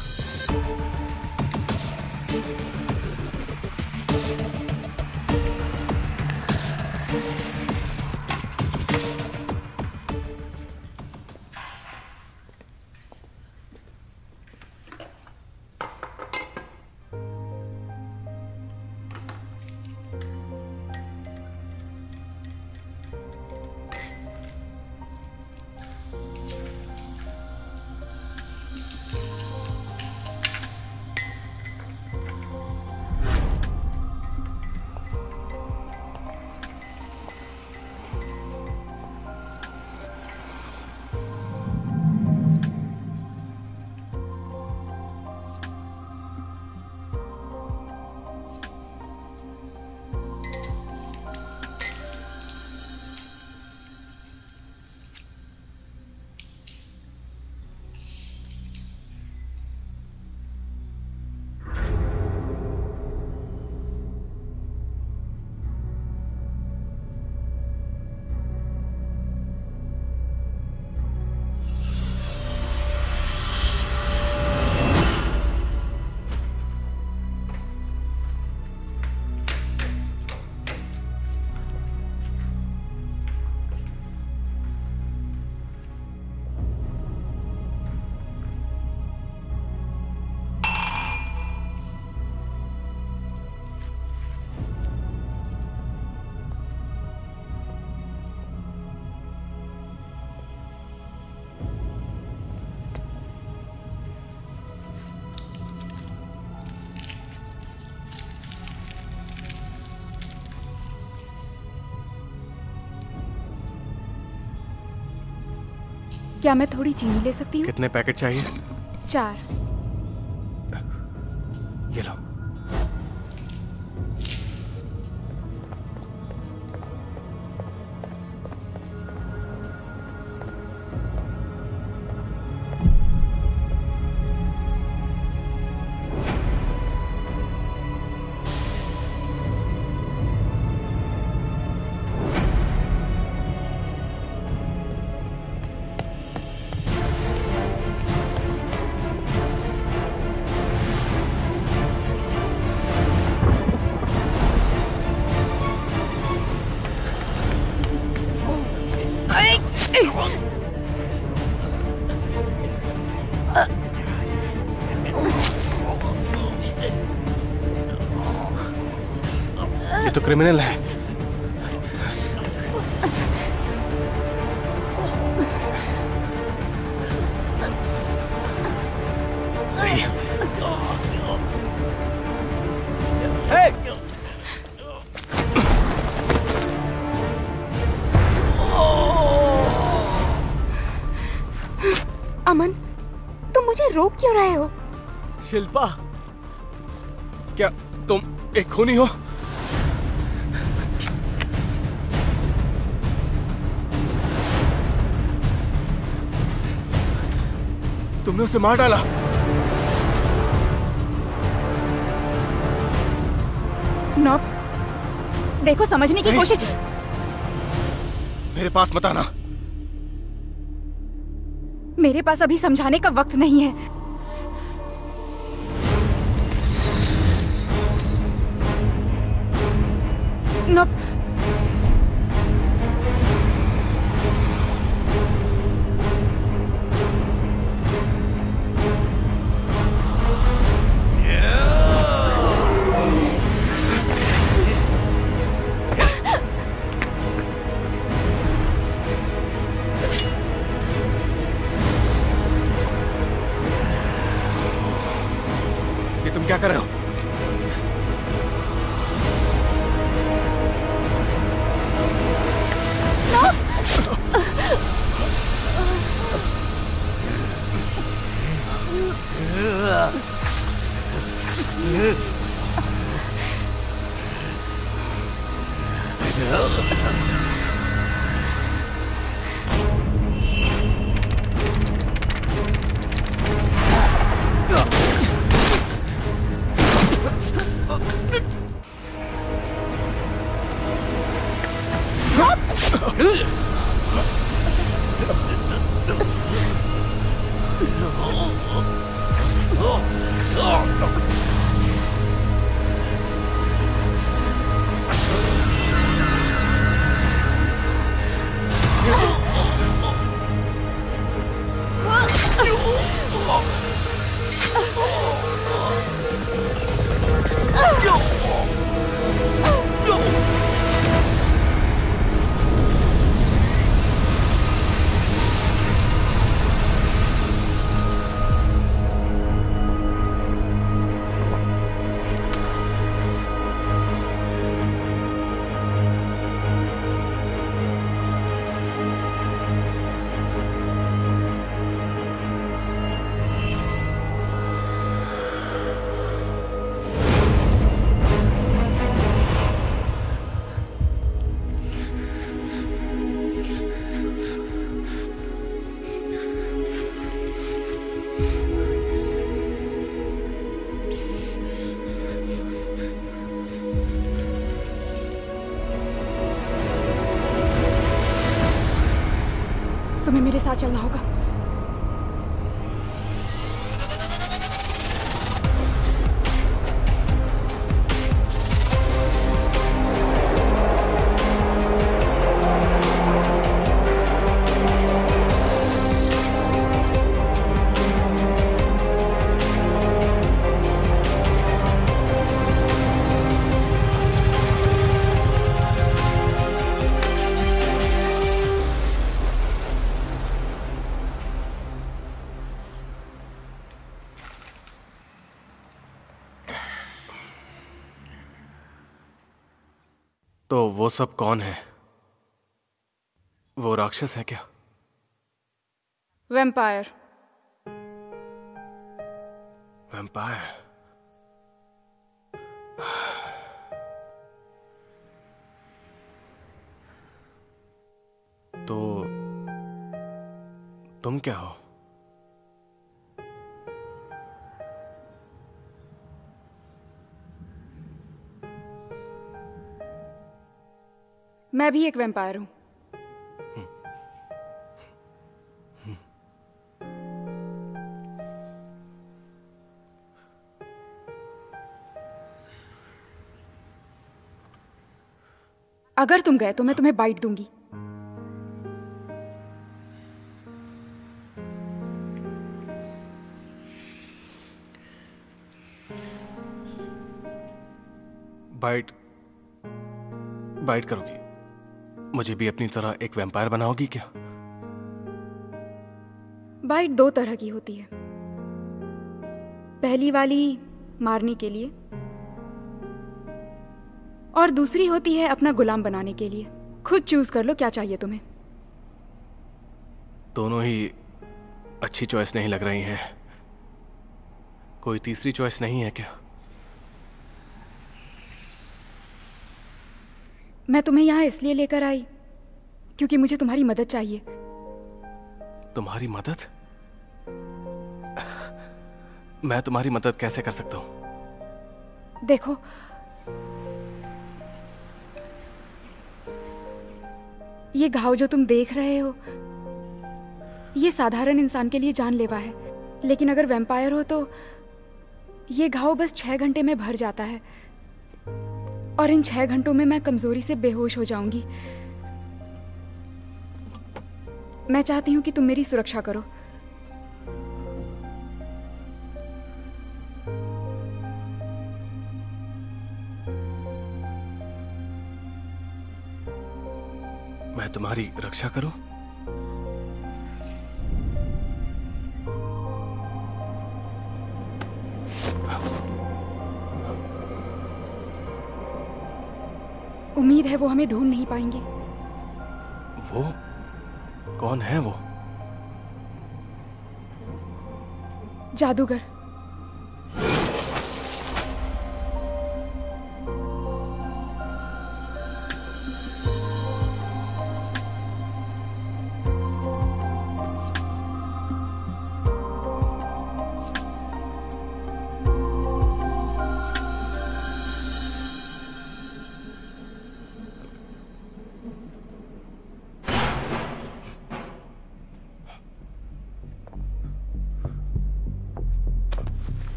Speaker 11: क्या मैं थोड़ी चीनी ले सकती हूँ?
Speaker 4: कितने पैकेट चाहिए?
Speaker 11: चार।
Speaker 4: ये लो। ये तो क्रिमिनल है।
Speaker 11: अमन, तुम मुझे रोक क्यों रहे हो?
Speaker 7: शिल्पा,
Speaker 4: क्या तुम एक खूनी हो? तुमने उसे मार डाला।
Speaker 11: नॉप, देखो समझने की कोशिश।
Speaker 4: मेरे पास मत आना।
Speaker 11: मेरे पास अभी समझाने का वक्त नहीं है। नॉप,
Speaker 4: क्या कर रहे हो? तुम्हें मेरे साथ चलना होगा। तो वो सब कौन है? वो राक्षस है क्या?
Speaker 11: वैम्पायर।
Speaker 4: वैम्पायर? तो तुम क्या हो?
Speaker 11: मैं भी एक वैम्पायर हूं। अगर तुम गए तो मैं तुम्हें बाइट दूंगी।
Speaker 4: बाइट बाइट करोगी? मुझे भी अपनी तरह एक वैम्पायर बनाओगी क्या?
Speaker 11: बाइट दो तरह की होती है। पहली वाली मारने के लिए और दूसरी होती है अपना गुलाम बनाने के लिए। खुद चूज कर लो क्या चाहिए तुम्हें।
Speaker 4: दोनों ही अच्छी चॉइस नहीं लग रही हैं। कोई तीसरी चॉइस नहीं है क्या?
Speaker 11: मैं तुम्हें यहाँ इसलिए लेकर आई क्योंकि मुझे तुम्हारी मदद चाहिए।
Speaker 4: तुम्हारी मदद? मैं तुम्हारी मदद कैसे कर सकता हूँ?
Speaker 11: देखो, ये घाव जो तुम देख रहे हो ये साधारण इंसान के लिए जानलेवा है, लेकिन अगर वैम्पायर हो तो ये घाव बस छह घंटे में भर जाता है और इन छह घंटों में मैं कमजोरी से बेहोश हो जाऊंगी। मैं चाहती हूं कि तुम मेरी सुरक्षा करो।
Speaker 4: मैं तुम्हारी रक्षा करूं?
Speaker 11: उम्मीद है वो हमें ढूंढ नहीं पाएंगे।
Speaker 4: वो कौन है? वो
Speaker 11: जादूगर।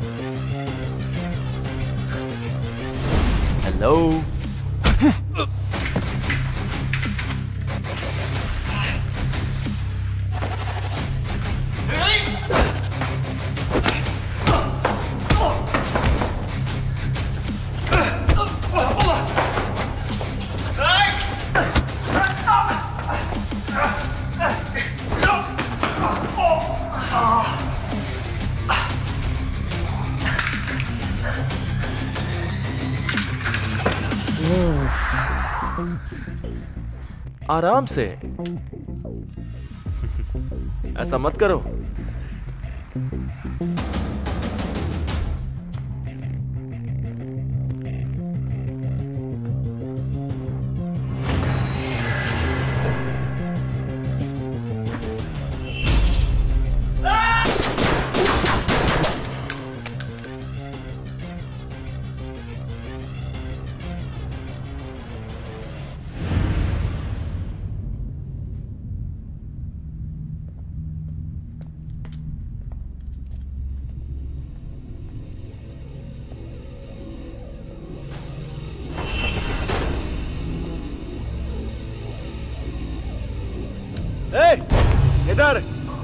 Speaker 9: हेलो।
Speaker 6: आराम से। ऐसा मत करो। इधर।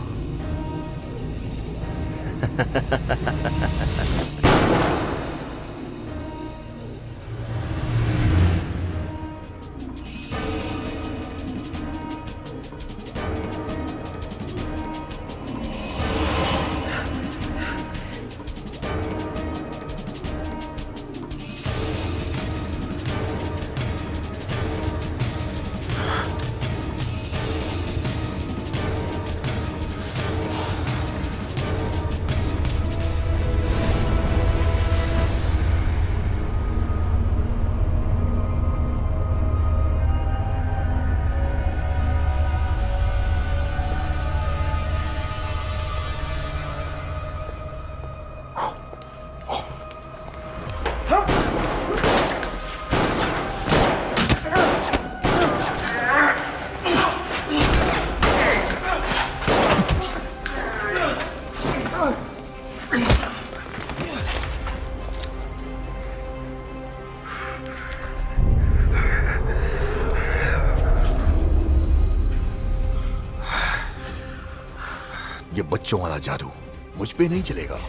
Speaker 3: ये बच्चों वाला जादू मुझ पे नहीं चलेगा।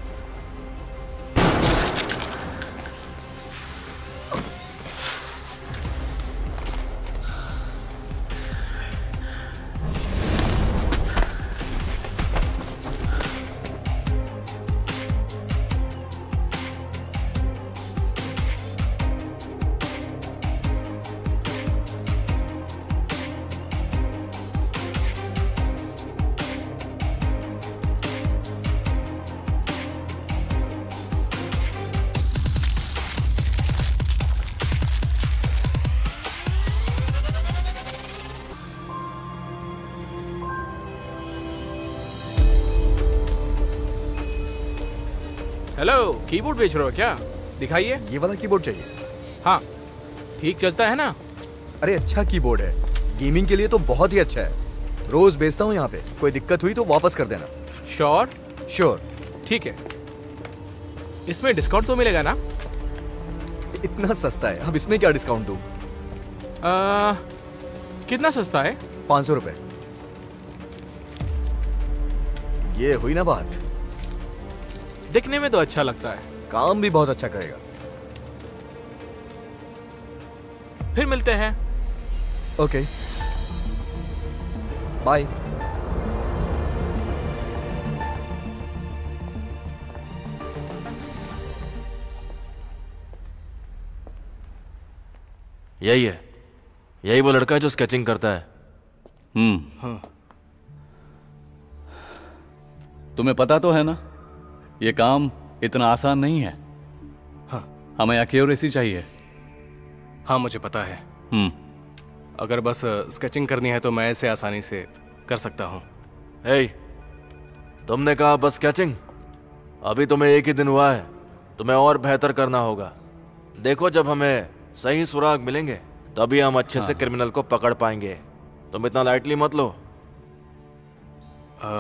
Speaker 4: हेलो, कीबोर्ड बेच रहे हो क्या? दिखाइए।
Speaker 5: ये वाला कीबोर्ड चाहिए।
Speaker 4: हाँ, ठीक चलता है ना?
Speaker 5: अरे अच्छा कीबोर्ड है, गेमिंग के लिए तो बहुत ही अच्छा है। रोज बेचता हूँ यहाँ पे, कोई दिक्कत हुई तो वापस कर देना।
Speaker 4: श्योर?
Speaker 5: श्योर।
Speaker 4: ठीक है। इसमें डिस्काउंट तो मिलेगा ना?
Speaker 5: इतना सस्ता है, अब इसमें क्या डिस्काउंट दूँ?
Speaker 4: कितना सस्ता है?
Speaker 5: पाँच सौ रुपए। ये हुई ना बात।
Speaker 4: दिखने में तो अच्छा लगता है,
Speaker 5: काम भी बहुत अच्छा करेगा।
Speaker 4: फिर मिलते हैं।
Speaker 5: Okay, bye.
Speaker 6: यही है, यही वो लड़का है जो स्केचिंग करता है।
Speaker 10: हम्म
Speaker 4: हाँ।
Speaker 10: तुम्हें पता तो है ना, ये काम इतना आसान नहीं है।
Speaker 4: हाँ।
Speaker 10: हमें एक्यूरेसी चाहिए।
Speaker 4: हाँ, मुझे पता है।
Speaker 10: हम्म
Speaker 4: अगर बस स्केचिंग करनी है तो मैं इसे आसानी से कर सकता हूँ।
Speaker 6: हे, तुमने कहा बस स्केचिंग? अभी तुम्हें एक ही दिन हुआ है, तुम्हें और बेहतर करना होगा। देखो, जब हमें सही सुराग मिलेंगे तभी हम अच्छे
Speaker 10: हाँ।
Speaker 6: से क्रिमिनल को पकड़ पाएंगे। तुम इतना लाइटली मत लो।
Speaker 4: आ,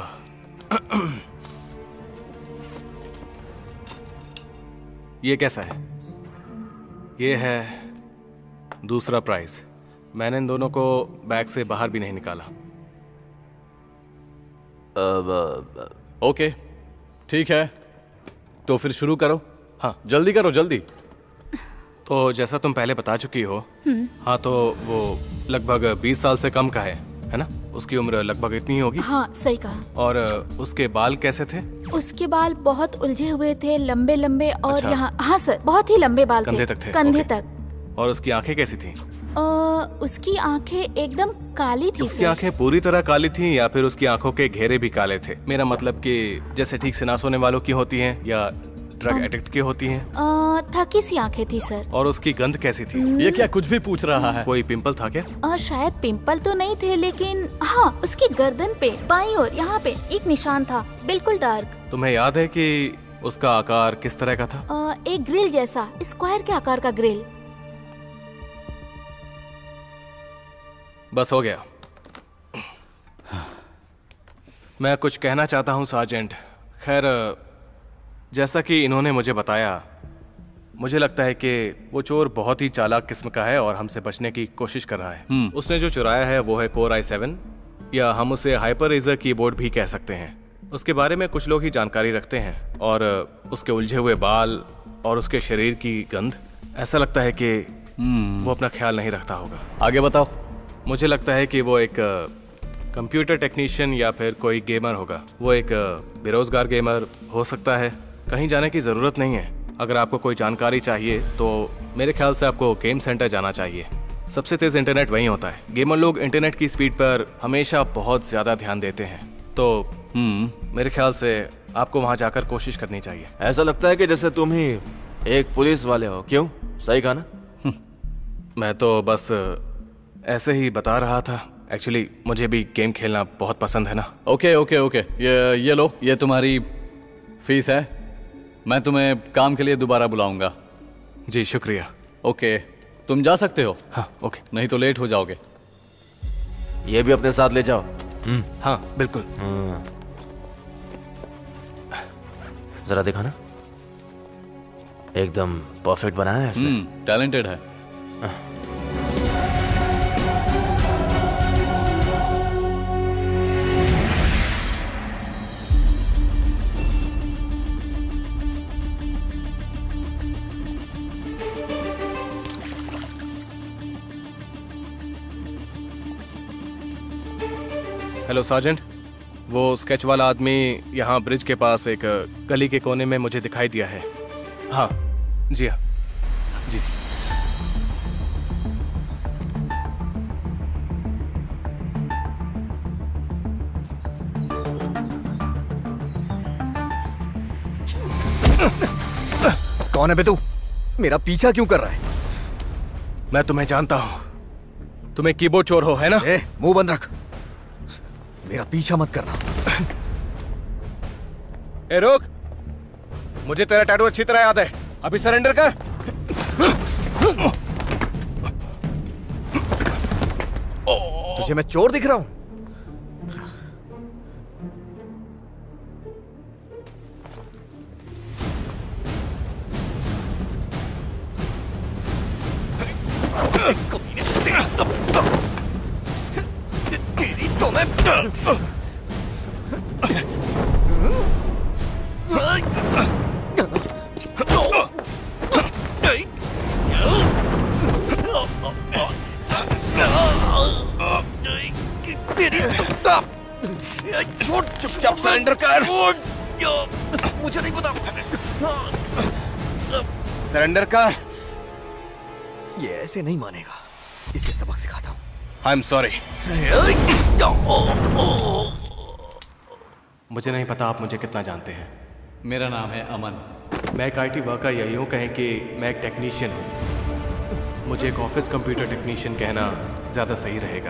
Speaker 4: ये कैसा है? ये है दूसरा प्राइस। मैंने इन दोनों को बैग से बाहर भी नहीं निकाला।
Speaker 10: ओके, ठीक है, तो फिर शुरू करो।
Speaker 4: हाँ,
Speaker 10: जल्दी करो, जल्दी।
Speaker 4: तो जैसा तुम पहले बता चुकी हो, हाँ, तो वो लगभग बीस साल से कम का है, है ना? उसकी उम्र लगभग इतनी ही होगी।
Speaker 2: हाँ, सही कहा।
Speaker 4: और उसके बाल कैसे थे?
Speaker 2: उसके बाल बहुत उलझे हुए थे, लंबे लंबे, और
Speaker 4: अच्छा।
Speaker 2: यहाँ, हाँ सर, बहुत ही लंबे बाल
Speaker 4: कंधे
Speaker 2: थे,
Speaker 4: तक थे?
Speaker 2: कंधे
Speaker 4: ओके।
Speaker 2: तक।
Speaker 4: और उसकी आंखें कैसी थी?
Speaker 2: आ, उसकी आंखें एकदम काली थी
Speaker 4: उसकी
Speaker 2: सर।
Speaker 4: आंखें पूरी तरह काली थीं या फिर उसकी आंखों के घेरे भी काले थे? मेरा मतलब कि जैसे ठीक से ना सोने वालों की होती हैं या ड्रग एडिक्ट की होती हैं।
Speaker 2: आ, थकी सी आंखें थी सर।
Speaker 4: और उसकी गंध कैसी थी?
Speaker 10: ये क्या कुछ भी पूछ रहा है?
Speaker 4: कोई पिंपल था क्या?
Speaker 2: आ, शायद पिंपल तो नहीं थे, लेकिन हाँ उसकी गर्दन पे बाईं ओर यहाँ पे एक निशान था, बिल्कुल डार्क।
Speaker 4: तुम्हें याद है कि उसका आकार किस तरह का था?
Speaker 2: आ, एक ग्रिल जैसा, स्क्वायर के आकार का ग्रिल।
Speaker 4: बस हो गया। मैं कुछ कहना चाहता हूँ सार्जेंट। खैर, जैसा कि इन्होंने मुझे बताया, मुझे लगता है कि वो चोर बहुत ही चालाक किस्म का है और हमसे बचने की कोशिश कर रहा है। उसने जो चुराया है वो है कोर आई सेवन, या हम उसे हाइपररेजर कीबोर्ड भी कह सकते हैं। उसके बारे में कुछ लोग ही जानकारी रखते हैं, और उसके उलझे हुए बाल और उसके शरीर की गंध, ऐसा लगता है कि वो अपना ख्याल नहीं रखता होगा।
Speaker 10: आगे बताओ।
Speaker 4: मुझे लगता है कि वो एक कंप्यूटर टेक्नीशियन या फिर कोई गेमर होगा। वो एक बेरोजगार गेमर हो सकता है। कहीं जाने की ज़रूरत नहीं है। अगर आपको कोई जानकारी चाहिए तो मेरे ख्याल से आपको गेम सेंटर जाना चाहिए। सबसे तेज़ इंटरनेट वहीं होता है। गेमर लोग इंटरनेट की स्पीड पर हमेशा बहुत ज़्यादा ध्यान देते हैं, तो मेरे ख्याल से आपको वहाँ जाकर कोशिश करनी चाहिए।
Speaker 6: ऐसा लगता है कि जैसे तुम ही एक पुलिस वाले हो। क्यों? सही कहा ना?
Speaker 4: मैं तो बस ऐसे ही बता रहा था। एक्चुअली मुझे भी गेम खेलना बहुत पसंद है ना।
Speaker 10: ओके ओके ओके, ये ये लो, ये तुम्हारी फीस है। मैं तुम्हें काम के लिए दोबारा बुलाऊंगा।
Speaker 4: जी शुक्रिया।
Speaker 10: ओके, तुम जा सकते हो।
Speaker 4: हाँ ओके,
Speaker 10: नहीं तो लेट हो जाओगे।
Speaker 6: ये भी अपने साथ ले जाओ।
Speaker 4: हाँ बिल्कुल।
Speaker 6: जरा दिखाना। एकदम परफेक्ट बनाया है इसने।
Speaker 10: टैलेंटेड है।
Speaker 4: हेलो सार्जेंट, वो स्केच वाला आदमी यहाँ ब्रिज के पास एक गली के कोने में मुझे दिखाई दिया है। हाँ जी हाँ जी।
Speaker 5: कौन है बे तू? मेरा पीछा क्यों कर रहा है?
Speaker 4: मैं तुम्हें जानता हूँ। तुम्हें कीबोर्ड चोर हो, है ना?
Speaker 5: ए, मुंह बंद रख। मेरा पीछा मत करना।
Speaker 4: ए रुक, मुझे तेरा टैटू अच्छी तरह याद है। अभी सरेंडर कर।
Speaker 5: तुझे मैं चोर दिख रहा हूं? तेरी तो मैं तेरी
Speaker 4: चुपचाप सरेंडर कर।
Speaker 5: मुझे नहीं पता।
Speaker 4: सरेंडर कर।
Speaker 5: ये ऐसे नहीं मानेगा। इसे सबक सिखाता हूँ।
Speaker 4: I am sorry. मुझे नहीं पता आप मुझे कितना जानते हैं।
Speaker 10: मेरा नाम है अमन।
Speaker 4: मैं एक आईटी वर्कर, या यूँ कहें कि मैं एक टेक्नीशियन हूँ। मुझे एक ऑफिस कंप्यूटर टेक्नीशियन कहना ज़्यादा सही रहेगा।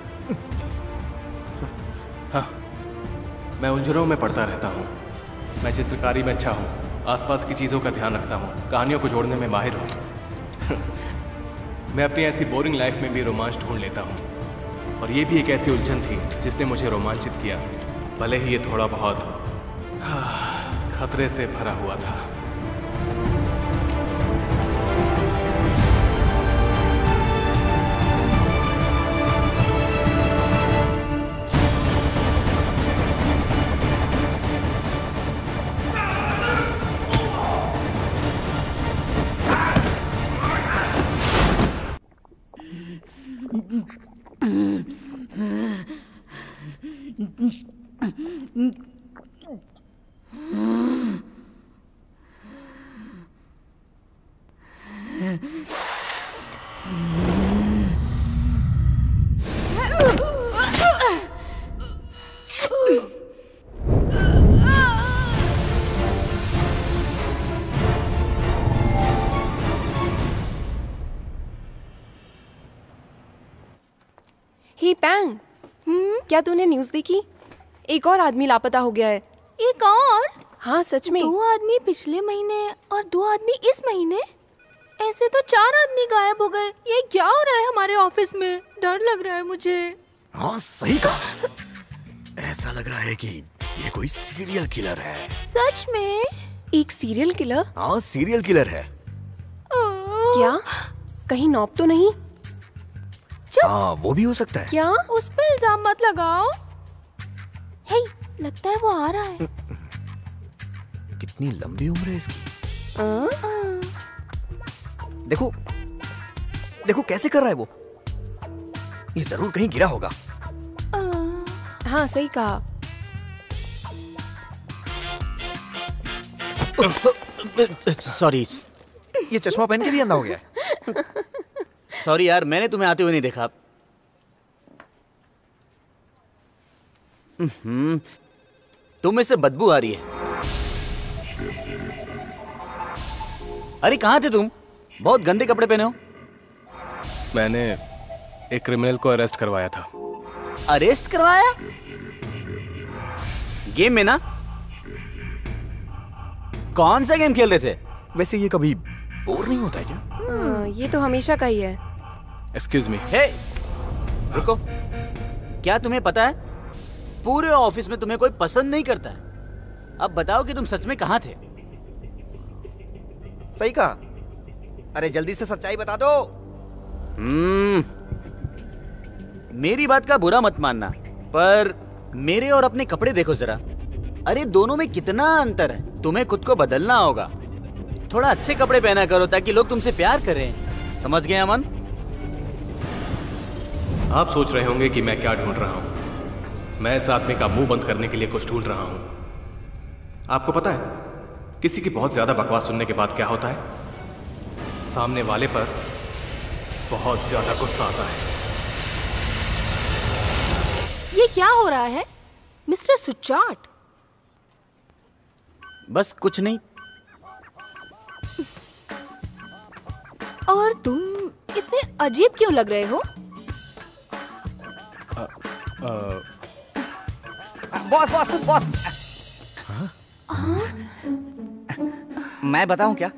Speaker 4: हाँ, मैं उलझनों में पढ़ता रहता हूँ। मैं चित्रकारी में अच्छा हूँ, आसपास की चीज़ों का ध्यान रखता हूँ, कहानियों को जोड़ने में माहिर हूँ। मैं अपनी ऐसी बोरिंग लाइफ में भी रोमांच ढूंढ लेता हूँ, और ये भी एक ऐसी उलझन थी जिसने मुझे रोमांचित किया, भले ही ये थोड़ा बहुत खतरे से भरा हुआ था।
Speaker 8: क्या तूने न्यूज़ देखी? एक और आदमी लापता हो गया है।
Speaker 2: एक और?
Speaker 8: हाँ सच में।
Speaker 2: दो आदमी पिछले महीने और दो आदमी इस महीने? ऐसे तो चार आदमी गायब हो गए। ये क्या हो रहा है हमारे ऑफिस में? डर लग रहा है मुझे।
Speaker 5: हाँ सही कहा। ऐसा लग रहा है कि ये कोई सीरियल किलर है।
Speaker 2: सच में?
Speaker 8: एक सीरियल किलर?
Speaker 5: हाँ सीरियल किलर है।
Speaker 8: क्या? कहीं नॉब तो नहीं?
Speaker 5: हाँ वो भी हो सकता है।
Speaker 2: क्या? उस पे इल्जाम मत लगाओ। हे, लगता है वो आ रहा है।
Speaker 5: कितनी लंबी उम्र है इसकी।
Speaker 2: आ?
Speaker 5: देखो देखो कैसे कर रहा है वो। ये जरूर कहीं गिरा होगा।
Speaker 8: हाँ सही कहा।
Speaker 9: सॉरी।
Speaker 5: ये चश्मा पहन के भी अंधा हो गया है।
Speaker 9: सॉरी यार, मैंने तुम्हें आते हुए नहीं देखा। हम्म, तुम में से बदबू आ रही है। अरे कहाँ थे तुम? बहुत गंदे कपड़े पहने हो।
Speaker 4: मैंने एक क्रिमिनल को अरेस्ट करवाया था।
Speaker 9: अरेस्ट करवाया? गेम में ना? कौन सा गेम खेल रहे थे?
Speaker 5: वैसे ये कभी बोर नहीं होता है क्या?
Speaker 8: हाँ, ये तो हमेशा का ही है।
Speaker 4: Excuse me.
Speaker 9: हे, रुको। क्या तुम्हें पता है पूरे ऑफिस में तुम्हें कोई पसंद नहीं करता है। अब बताओ कि तुम सच में कहाँ थे?
Speaker 5: सही कहा। अरे जल्दी से सच्चाई बता दो।
Speaker 9: हम्म, मेरी बात का बुरा मत मानना, पर मेरे और अपने कपड़े देखो जरा। अरे दोनों में कितना अंतर है। तुम्हें खुद को बदलना होगा। थोड़ा अच्छे कपड़े पहना करो ताकि लोग तुमसे प्यार करें। समझ गए अमन?
Speaker 4: आप सोच रहे होंगे कि मैं क्या ढूंढ रहा हूं। मैं इस आदमी का मुंह बंद करने के लिए कुछ ढूंढ रहा हूं। आपको पता है किसी की बहुत ज्यादा बकवास सुनने के बाद क्या होता है? सामने वाले पर बहुत ज्यादा गुस्सा आता है।
Speaker 2: ये क्या हो रहा है मिस्टर सुचाट?
Speaker 9: बस कुछ नहीं।
Speaker 2: और तुम इतने अजीब क्यों लग रहे हो?
Speaker 4: आ, आ,
Speaker 10: बॉस बॉस बॉस। मैं बताऊं क्या?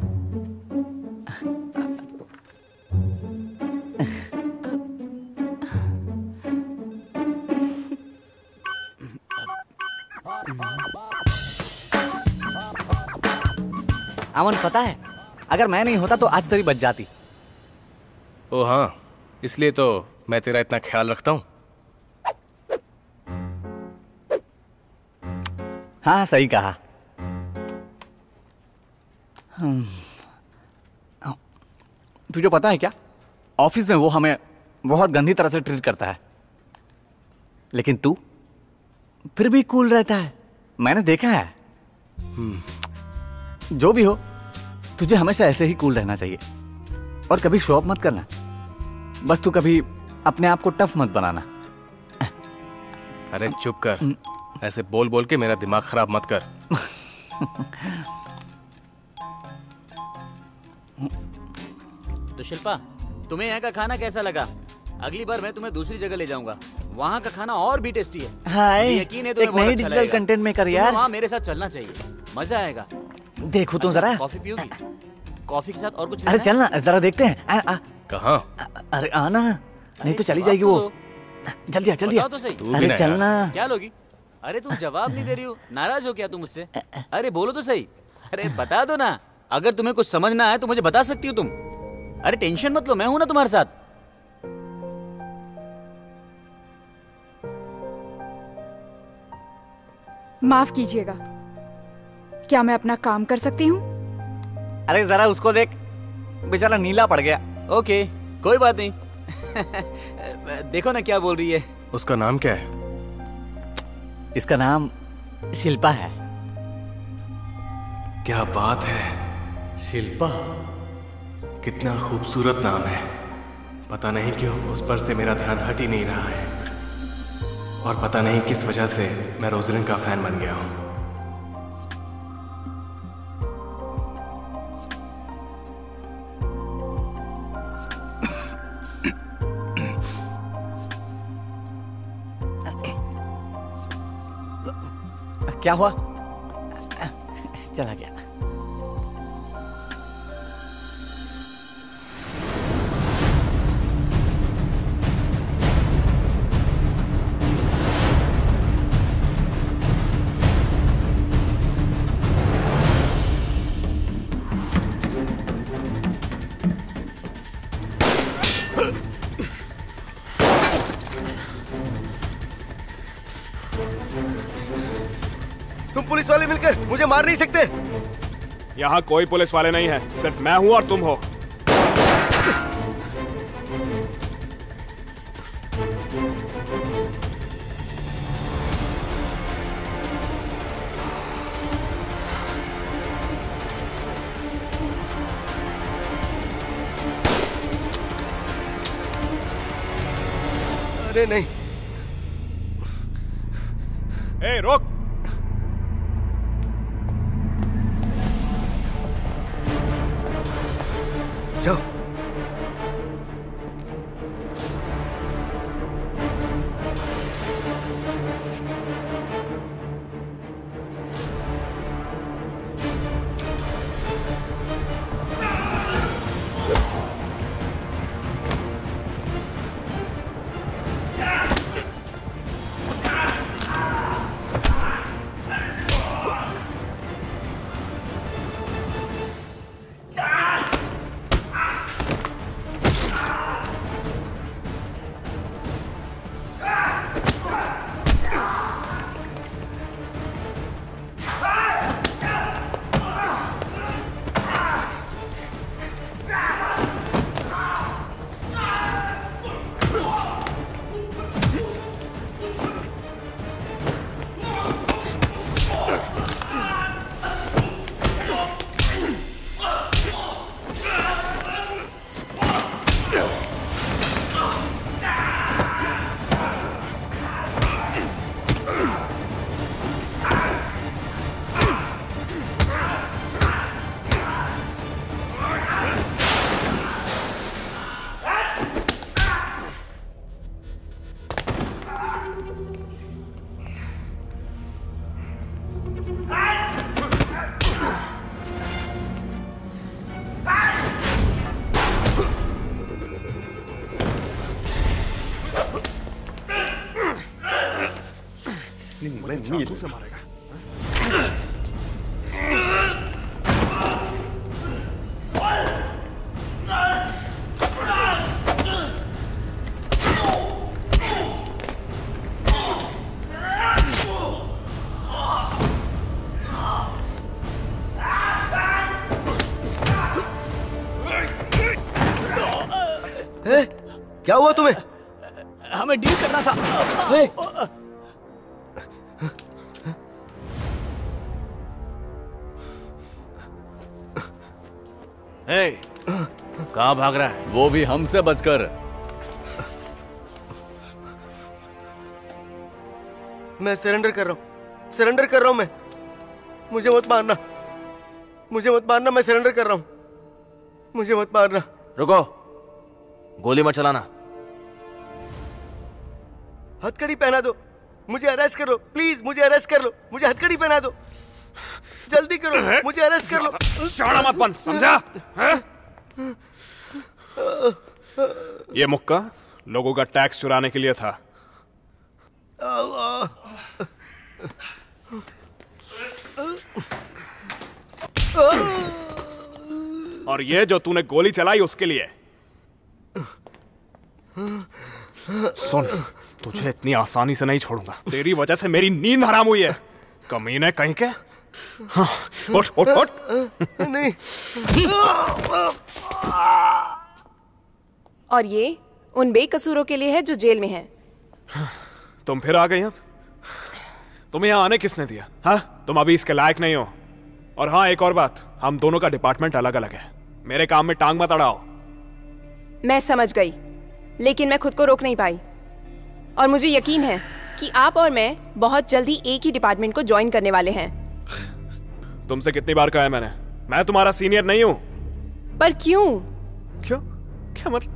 Speaker 10: अमन पता है, अगर मैं नहीं होता तो आज तेरी बच जाती।
Speaker 4: ओ हाँ, इसलिए तो मैं तेरा इतना ख्याल रखता हूँ।
Speaker 10: हाँ सही कहा। तुझे पता है क्या, ऑफिस में वो हमें बहुत गंदी तरह से ट्रीट करता है, लेकिन तू फिर भी कूल रहता है। मैंने देखा है। जो भी हो, तुझे हमेशा ऐसे ही कूल रहना चाहिए और कभी शो ऑफ मत करना। बस तू कभी अपने आप को टफ मत बनाना।
Speaker 4: अरे चुप कर। ऐसे बोल बोल के मेरा दिमाग खराब मत कर।
Speaker 9: तो शिल्पा, तुम्हें यहाँ का खाना कैसा लगा? अगली बार मैं तुम्हें दूसरी जगह ले जाऊंगा। वहाँ का खाना और भी टेस्टी है।
Speaker 10: हाय,
Speaker 9: यकीन है
Speaker 10: एक
Speaker 9: तुम्हें बहुत
Speaker 10: नई
Speaker 9: अच्छा
Speaker 10: डिजिटल
Speaker 9: लगेगा।
Speaker 10: कंटेंट मेकर
Speaker 9: तुम्हें
Speaker 10: यार।
Speaker 9: वहाँ मेरे साथ चलना चाहिए, मजा आएगा।
Speaker 10: देखो तो जरा।
Speaker 9: कॉफी पियोगी? कॉफी के साथ और कुछ
Speaker 10: अरे चल ना, जरा देखते हैं। आ, आ,
Speaker 4: कहाँ?
Speaker 10: अरे आना, नहीं तो चली जाएगी वो। जल्दी आ, जल्दी आ।
Speaker 9: बताओ तो सही।
Speaker 10: अरे चलना।
Speaker 9: क्या लोगी? अरे तुम जवाब नहीं दे रही हो, नाराज हो क्या तुम मुझसे? अरे बोलो तो सही। अरे बता दो ना, अगर तुम्हें कुछ समझना है तो मुझे बता सकती हो तुम। अरे टेंशन मत लो, मैं हूं ना तुम्हारे साथ।
Speaker 11: माफ कीजिएगा, क्या मैं अपना काम कर सकती हूँ?
Speaker 10: अरे जरा उसको देख, बेचारा नीला पड़ गया।
Speaker 9: ओके, कोई बात नहीं। देखो ना क्या बोल रही है।
Speaker 4: उसका नाम क्या है?
Speaker 10: इसका नाम शिल्पा है।
Speaker 4: क्या बात है, शिल्पा। कितना खूबसूरत नाम है। पता नहीं क्यों उस पर से मेरा ध्यान हट ही नहीं रहा है, और पता नहीं किस वजह से मैं रोजलिन का फैन बन गया हूं।
Speaker 10: क्या हुआ? चला गया।
Speaker 1: तुम पुलिस वाले मिलकर मुझे मार नहीं सकते।
Speaker 12: यहाँ कोई पुलिस वाले नहीं है, सिर्फ मैं हूँ और तुम हो।
Speaker 1: अरे नहीं।
Speaker 12: ए, रोक।
Speaker 1: जाओ।
Speaker 12: से मारेगा।
Speaker 1: ए, क्या हुआ तुम्हें?
Speaker 9: हमें डील करना था।
Speaker 1: ए,
Speaker 6: ए, कहाँ भाग रहा है?
Speaker 5: वो भी हमसे बचकर।
Speaker 1: मैं सरेंडर कर रहा हूँ, सरेंडर कर रहा हूँ मैं। मुझे मत मारना, मुझे मत मारना, मैं सरेंडर कर रहा हूँ, मुझे मत मारना।
Speaker 6: रुको, गोली मत चलाना।
Speaker 1: हथकड़ी पहना दो, मुझे अरेस्ट कर लो प्लीज, मुझे अरेस्ट कर लो, मुझे हथकड़ी पहना दो, जल्दी करो, मुझे अरेस्ट कर लो।
Speaker 12: शाना मत बन, समझा? ये मुक्का लोगों का टैक्स चुराने के लिए था। और ये जो तूने गोली चलाई उसके लिए। सुन, तुझे इतनी आसानी से नहीं छोड़ूंगा। तेरी वजह से मेरी नींद हराम हुई है, कमीने कहीं के। हाँ, उठ उठ उठ।
Speaker 1: नहीं।
Speaker 8: और ये उन बेकसूरों के लिए है जो जेल में हैं।
Speaker 12: तुम फिर आ गई अब? तुम्हें यहाँ आने किसने दिया? हाँ, तुम अभी इसके लायक नहीं हो। और हाँ, एक और बात, हम दोनों का डिपार्टमेंट अलग अलग है। मेरे काम में टांग मत अड़ाओ।
Speaker 8: मैं समझ गई, लेकिन मैं खुद को रोक नहीं पाई। और मुझे यकीन है कि आप और मैं बहुत जल्दी एक ही डिपार्टमेंट को ज्वाइन करने वाले हैं।
Speaker 12: तुमसे कितनी बार कहा है मैंने, मैं तुम्हारा सीनियर नहीं हूं।
Speaker 8: पर क्यों?
Speaker 12: क्यों? क्या मतलब?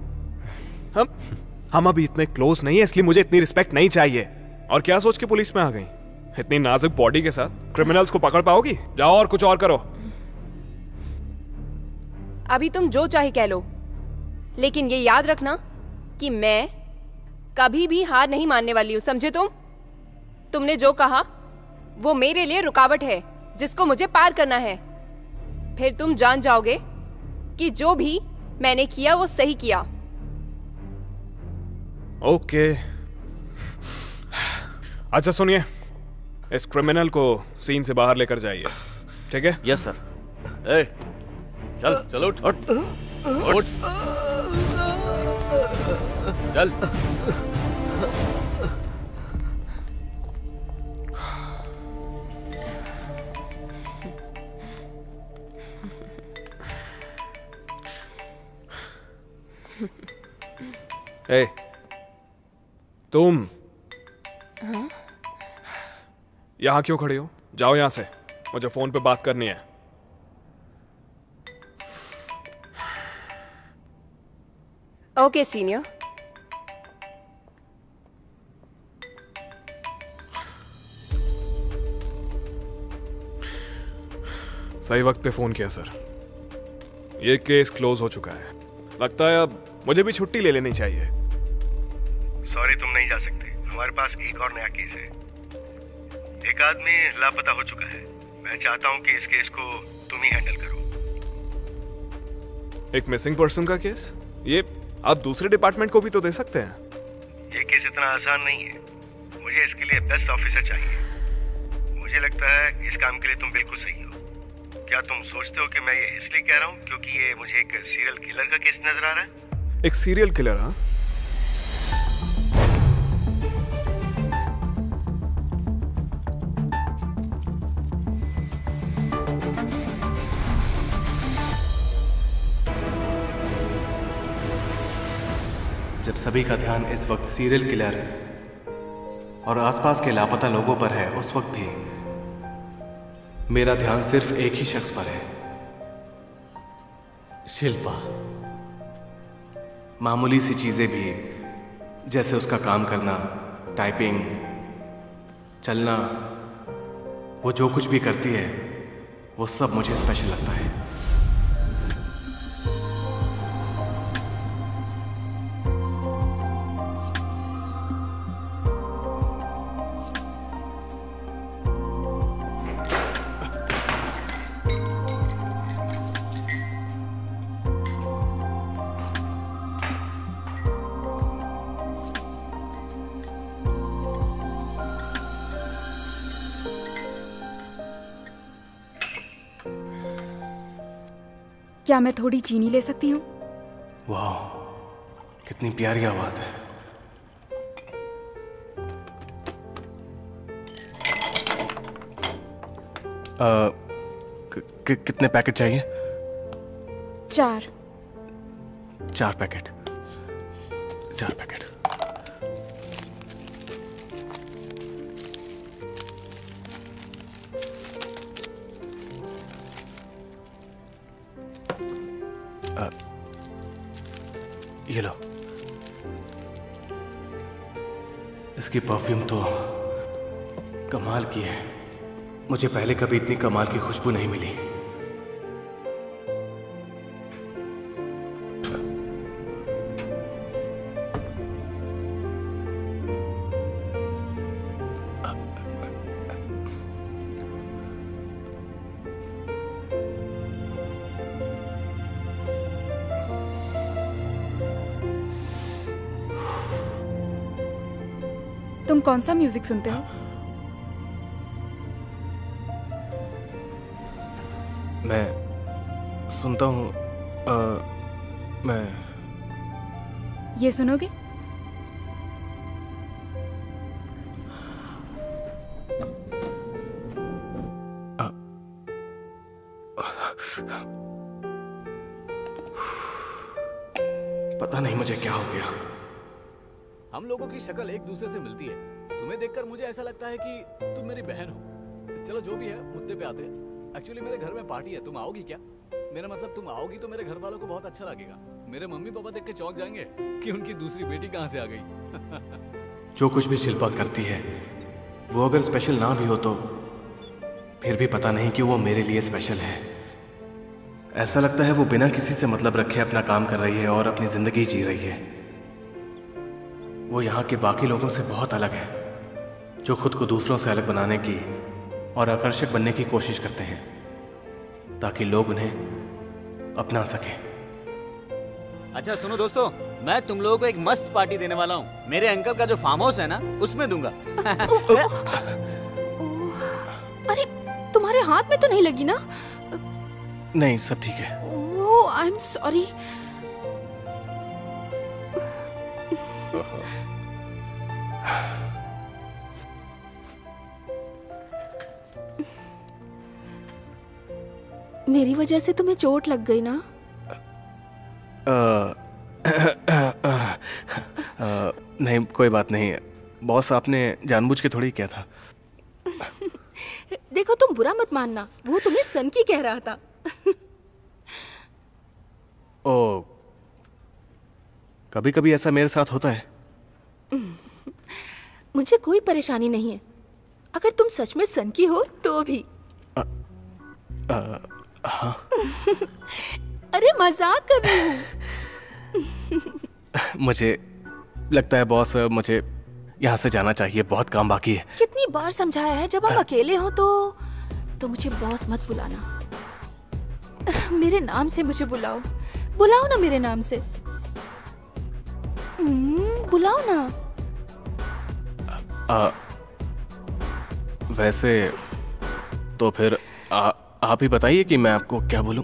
Speaker 12: हम हम अभी इतने क्लोज नहीं है, इसलिए मुझे इतनी रिस्पेक्ट नहीं चाहिए। और क्या सोच के पुलिस में आ गई? इतनी नाजुक बॉडी के साथ क्रिमिनल्स को पकड़ पाओगी? जाओ और कुछ और करो।
Speaker 8: अभी तुम जो चाहे कह लो, लेकिन ये याद रखना कि मैं कभी भी हार नहीं मानने वाली हूं, समझे तुम? तुमने जो कहा वो मेरे लिए रुकावट है जिसको मुझे पार करना है। फिर तुम जान जाओगे कि जो भी मैंने किया वो सही किया।
Speaker 12: ओके। अच्छा सुनिए, इस क्रिमिनल को सीन से बाहर लेकर जाइए, ठीक है?
Speaker 6: Yes sir. ए, चल चलो उठ उठ उठ चल।
Speaker 12: ए, तुम
Speaker 8: हाँ?
Speaker 12: यहाँ क्यों खड़ी हो? जाओ यहाँ से, मुझे फोन पे बात करनी है।
Speaker 8: Okay senior.
Speaker 12: सही वक्त पे फोन किया सर। ये केस क्लोज हो चुका है। लगता है अब मुझे भी छुट्टी ले लेनी चाहिए।
Speaker 1: सॉरी, तुम नहीं जा सकते। हमारे पास एक और नया केस है। एक आदमी लापता हो चुका है। मैं चाहता हूँ कि इस केस को तुम ही हैंडल करो।
Speaker 12: एक मिसिंग पर्सन का केस? ये आप दूसरे डिपार्टमेंट को भी तो दे सकते हैं।
Speaker 1: ये केस इतना आसान नहीं है। मुझे इसके लिए बेस्ट ऑफिसर चाहिए। मुझे लगता है इस काम के लिए तुम बिल्कुल सही हो। क्या तुम सोचते हो कि मैं ये इसलिए कह रहा हूँ क्योंकि ये मुझे एक सीरियल किलर का केस नजर आ रहा है?
Speaker 12: एक सीरियल किलर? हाँ,
Speaker 4: जब सभी का ध्यान इस वक्त सीरियल किलर और आसपास के लापता लोगों पर है, उस वक्त भी मेरा ध्यान सिर्फ एक ही शख्स पर है, शिल्पा। मामूली सी चीजें भी, जैसे उसका काम करना, टाइपिंग, चलना, वो जो कुछ भी करती है वो सब मुझे स्पेशल लगता है।
Speaker 11: क्या मैं थोड़ी चीनी ले सकती हूँ?
Speaker 4: वाह, कितनी प्यारी आवाज है। आ, कि, कि, कितने पैकेट चाहिए?
Speaker 11: चार।
Speaker 4: चार पैकेट। चार पैकेट। आ, ये लो। इसकी परफ्यूम तो कमाल की है। मुझे पहले कभी इतनी कमाल की खुशबू नहीं मिली।
Speaker 11: तुम कौन सा म्यूजिक सुनते हो?
Speaker 4: मैं सुनता हूँ, मैं
Speaker 11: ये सुनोगे?
Speaker 4: आ, पता नहीं मुझे क्या हो गया।
Speaker 7: हम लोगों की शक्ल एक दूसरे से मिलती है। तुम्हें देखकर मुझे ऐसा लगता है कि तुम मेरी बहन हो। चलो जो भी है, मुद्दे पे आते हैं। एक्चुअली मेरे घर में पार्टी है, तुम आओगी क्या? मेरा मतलब तुम आओगी तो मेरे घर वालों को बहुत अच्छा लगेगा। मेरे मम्मी पापा देख के चौंक जाएंगे कि उनकी दूसरी बेटी कहाँ से आ गई।
Speaker 4: जो कुछ भी शिल्पा करती है वो अगर स्पेशल ना भी हो तो फिर भी पता नहीं क्यों वो मेरे लिए स्पेशल है। ऐसा लगता है वो बिना किसी से मतलब रखे अपना काम कर रही है और अपनी जिंदगी जी रही है। वो यहाँ के बाकी लोगों से बहुत अलग है, जो खुद को दूसरों से अलग बनाने की और आकर्षक बनने की कोशिश करते हैं ताकि लोग उन्हें अपना सकें।
Speaker 9: अच्छा सुनो दोस्तों, मैं तुम लोगों को एक मस्त पार्टी देने वाला हूँ। मेरे अंकल का जो फार्म हाउस है ना, उसमें दूंगा।
Speaker 2: अरे तुम्हारे हाथ में तो नहीं लगी ना?
Speaker 4: नहीं, सब ठीक है।
Speaker 2: Oh, I am sorry. मेरी वजह से तुम्हें चोट लग गई ना?
Speaker 4: आ, आ, आ, नहीं, कोई बात नहीं। बॉस, आपने जानबूझ के थोड़ी किया था।
Speaker 2: देखो, तुम बुरा मत मानना, वो तुम्हें सन की कह रहा था।
Speaker 4: ओ, कभी कभी ऐसा मेरे साथ होता है।
Speaker 2: मुझे कोई परेशानी नहीं है, अगर तुम सच में सन की हो तो भी।
Speaker 4: आ, आ, हाँ।
Speaker 2: अरे मजाक कर रही हूँ।
Speaker 4: मुझे लगता है बॉस, मुझे यहाँ से जाना चाहिए, बहुत काम बाकी है।
Speaker 2: कितनी बार समझाया है, जब हम अकेले हो तो तो मुझे बॉस मत बुलाना। मेरे नाम से मुझे बुलाओ, बुलाओ ना मेरे नाम से। बुलाओ ना।
Speaker 4: आ, वैसे तो फिर आ, आप ही बताइए कि मैं आपको क्या बोलूं।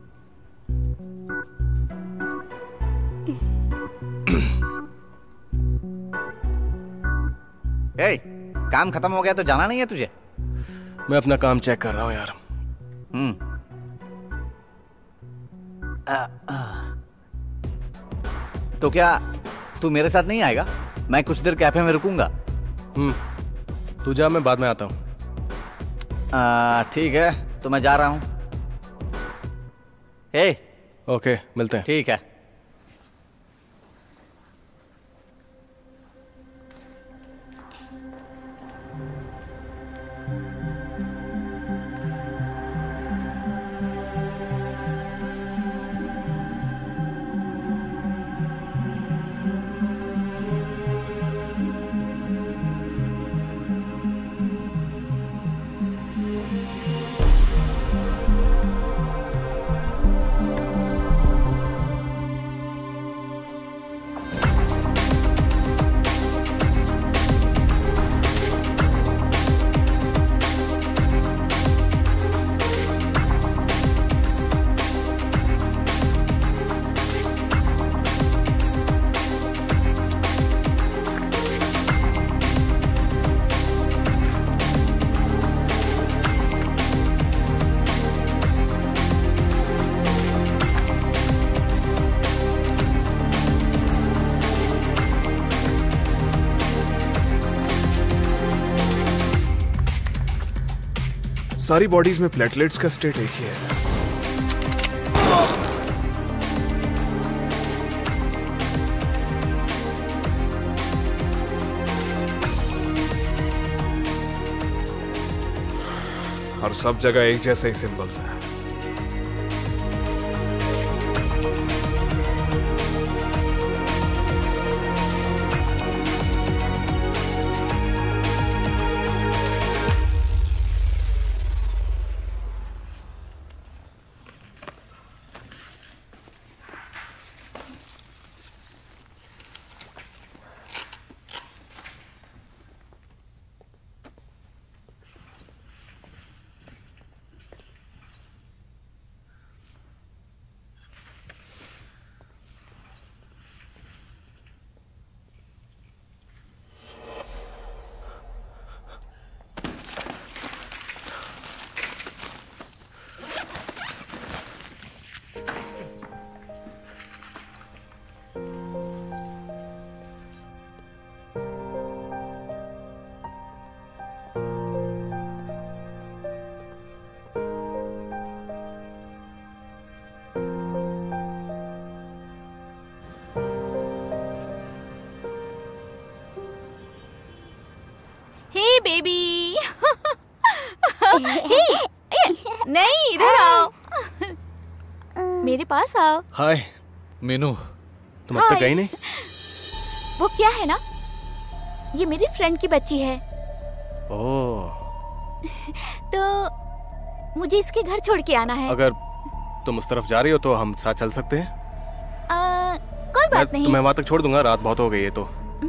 Speaker 10: ए, काम खत्म हो गया तो जाना नहीं है तुझे?
Speaker 4: मैं अपना काम चेक कर रहा हूं यार।
Speaker 10: हम्म। तो क्या तू मेरे साथ नहीं आएगा? मैं कुछ देर कैफे में रुकूंगा।
Speaker 4: हम्म, तू जा, मैं बाद में आता हूँ।
Speaker 10: ठीक है, तो मैं जा रहा हूँ। हे,
Speaker 4: ओके, मिलते हैं।
Speaker 10: ठीक है।
Speaker 12: सारी बॉडीज में प्लेटलेट्स का स्टेट एक ही है। और सब जगह एक जैसे ही सिंबल्स हैं।
Speaker 2: बेबी। नहीं, इधर आओ, मेरे पास आओ।
Speaker 4: हाय मीनू, तुम अब तक गई नहीं?
Speaker 2: वो क्या है ना, ये मेरी फ्रेंड की बच्ची है।
Speaker 4: ओह,
Speaker 2: तो मुझे इसके घर छोड़ के आना है।
Speaker 4: अगर तुम उस तरफ जा रही हो तो हम साथ चल सकते हैं।
Speaker 2: आ, कोई बात नहीं।
Speaker 4: तुम्हें वहां तक छोड़ दूंगा, रात बहुत हो गई है तो।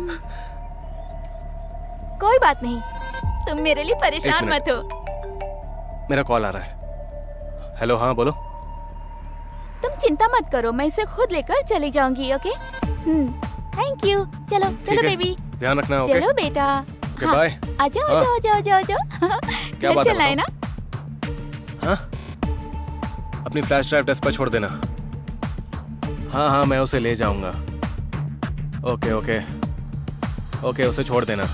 Speaker 2: कोई बात नहीं, तुम मेरे लिए परेशान मत हो।
Speaker 4: मेरा कॉल आ रहा है। हेलो, हाँ बोलो।
Speaker 2: तुम चिंता मत करो, मैं इसे खुद लेकर चली जाऊंगी। Okay, thank you. चलो चलो बेबी,
Speaker 4: ध्यान रखना। ओके
Speaker 2: चलो बेटा।
Speaker 4: Okay bye.
Speaker 2: आ जाओ, आ जाओ, आ जाओ, आ जाओ, आ जाओ।
Speaker 4: क्या बात
Speaker 2: चलना है ना?
Speaker 4: हाँ, अपनी फ्लैश ड्राइव डेस्क पर छोड़ देना। हाँ हाँ, मैं उसे ले जाऊंगा। ओके ओके ओके, उसे छोड़ देना।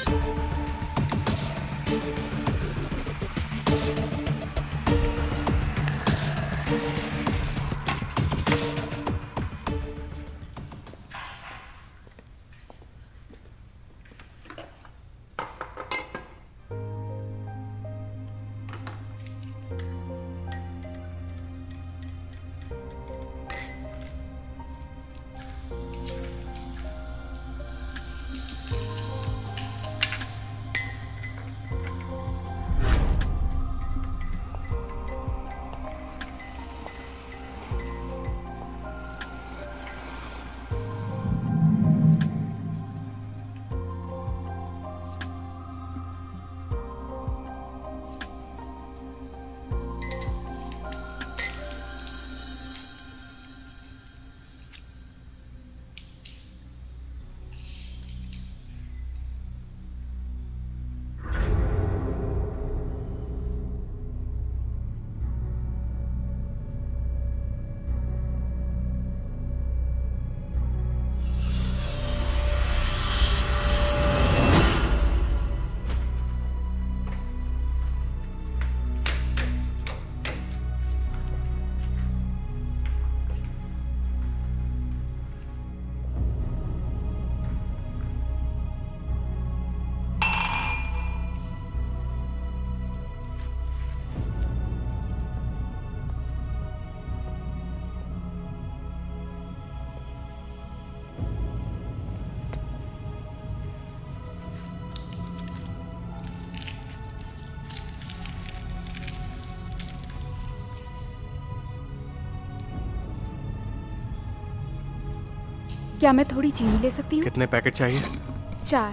Speaker 11: क्या मैं थोड़ी चीनी ले सकती हूँ?
Speaker 4: कितने पैकेट चाहिए?
Speaker 11: चार।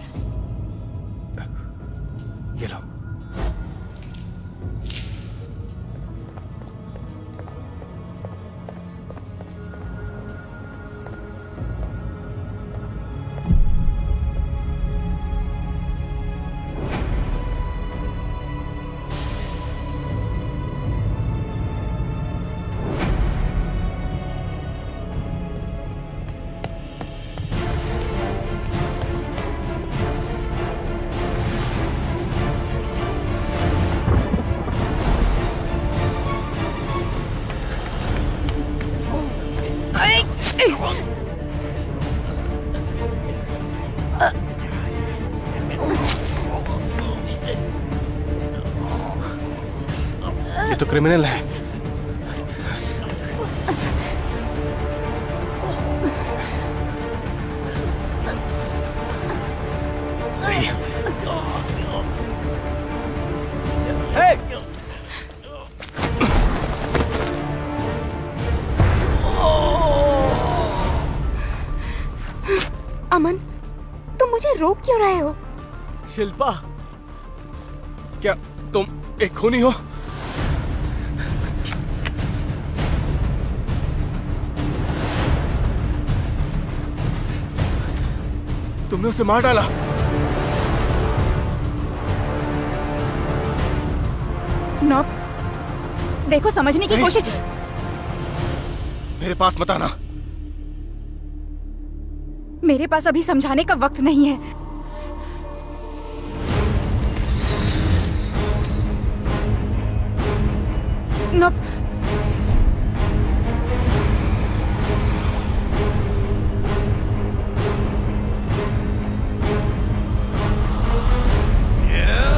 Speaker 4: ये लो। ये तो क्रिमिनल है।
Speaker 11: अमन, तुम मुझे रोक क्यों रहे हो?
Speaker 7: शिल्पा,
Speaker 4: क्या तुम एक खूनी हो? तुमने उसे मार डाला।
Speaker 11: नो, देखो समझने की कोशिश।
Speaker 4: मेरे पास मत आना।
Speaker 11: मेरे पास अभी समझाने का वक्त नहीं है। No,
Speaker 13: Yeah.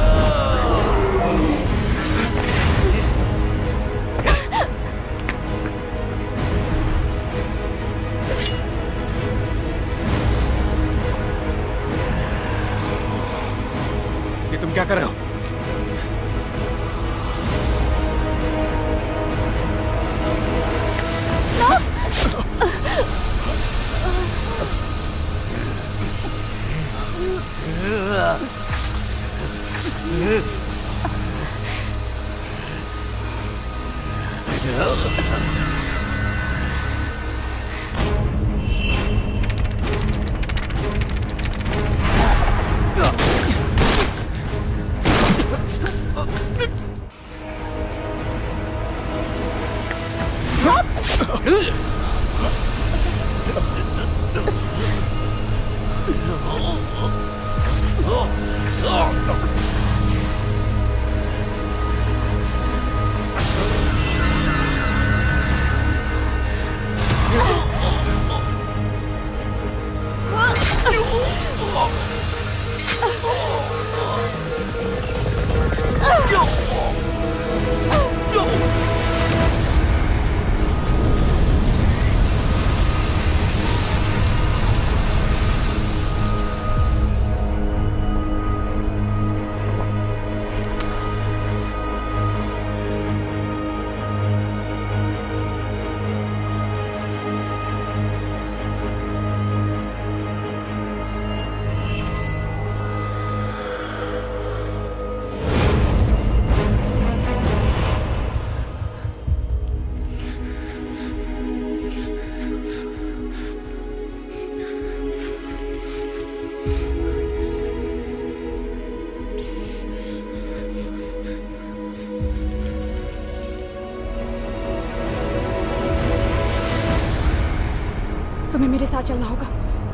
Speaker 11: तुम्हें मेरे साथ चलना होगा।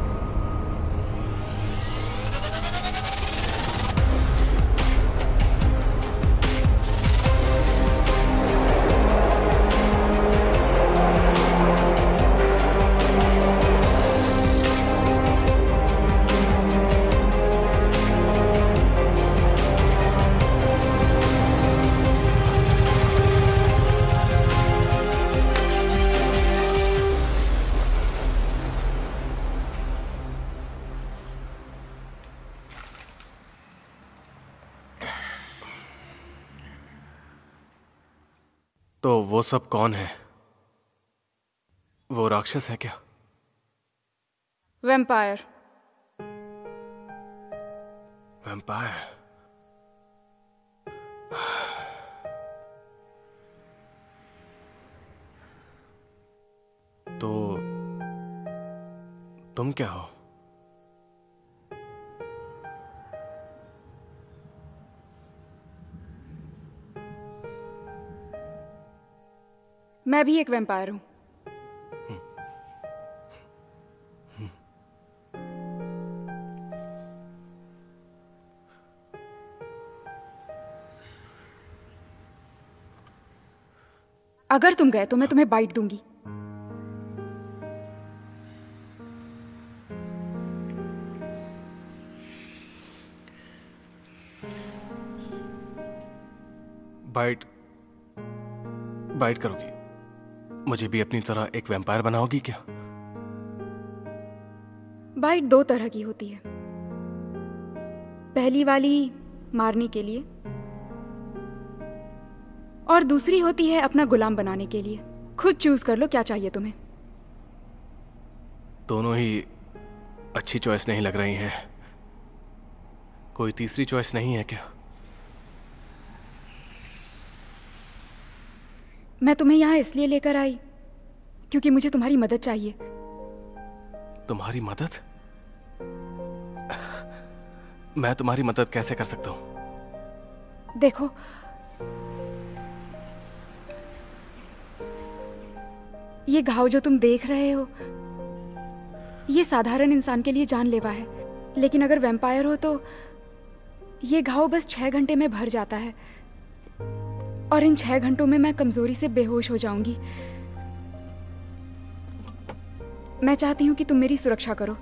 Speaker 4: तो वो सब कौन है? वो राक्षस है क्या?
Speaker 11: वैम्पायर।
Speaker 4: वैम्पायर? तो तुम क्या हो?
Speaker 11: मैं भी एक वैम्पायर हूं। अगर तुम गए तो मैं तुम्हें बाइट दूंगी।
Speaker 4: बाइट बाइट करोगी? मुझे भी अपनी तरह एक वैम्पायर बनाओगी क्या?
Speaker 11: बाइट दो तरह की होती है। पहली वाली मारने के लिए और दूसरी होती है अपना गुलाम बनाने के लिए। खुद चूज कर लो क्या चाहिए तुम्हें।
Speaker 4: दोनों ही अच्छी चॉइस नहीं लग रही हैं। कोई तीसरी चॉइस नहीं है क्या?
Speaker 11: मैं तुम्हें यहाँ इसलिए लेकर आई क्योंकि मुझे तुम्हारी मदद चाहिए।
Speaker 4: तुम्हारी मदद? मैं तुम्हारी मदद कैसे कर सकता हूँ?
Speaker 11: देखो, ये घाव जो तुम देख रहे हो ये साधारण इंसान के लिए जानलेवा है, लेकिन अगर वैम्पायर हो तो ये घाव बस छह घंटे में भर जाता है और इन छह घंटों में मैं कमजोरी से बेहोश हो जाऊंगी। मैं चाहती हूं कि तुम मेरी सुरक्षा करो।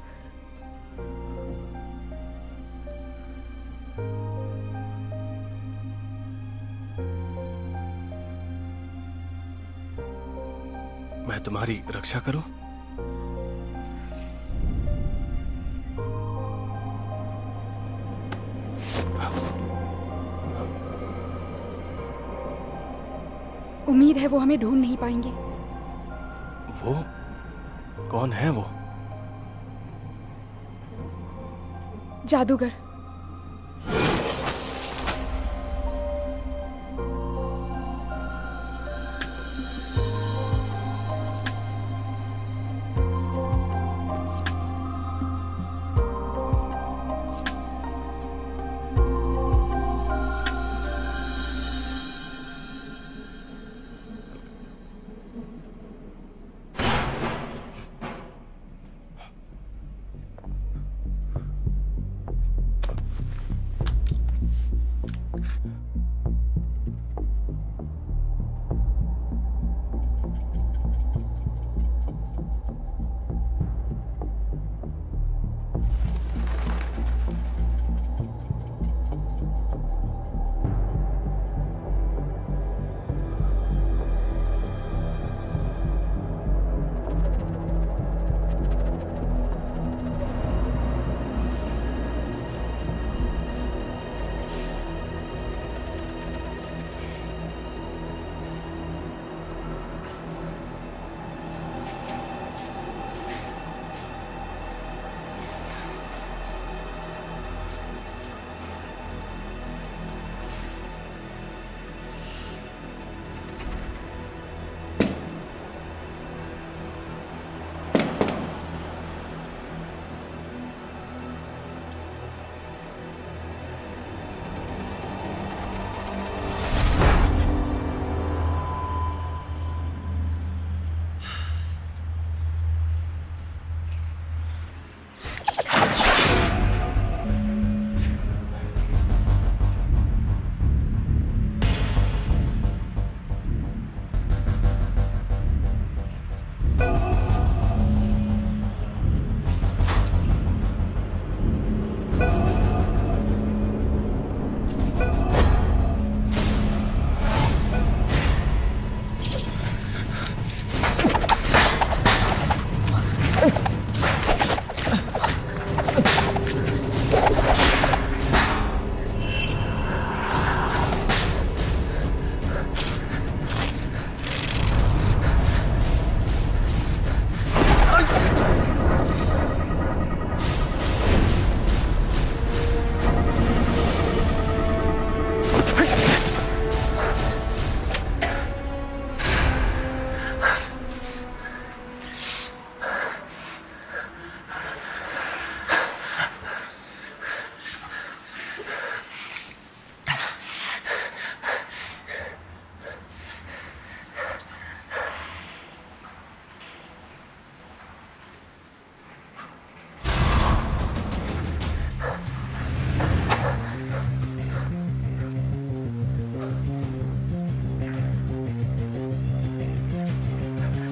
Speaker 4: मैं तुम्हारी रक्षा करूं?
Speaker 11: उम्मीद है वो हमें ढूंढ नहीं पाएंगे।
Speaker 4: वो कौन है? वो
Speaker 11: जादूगर।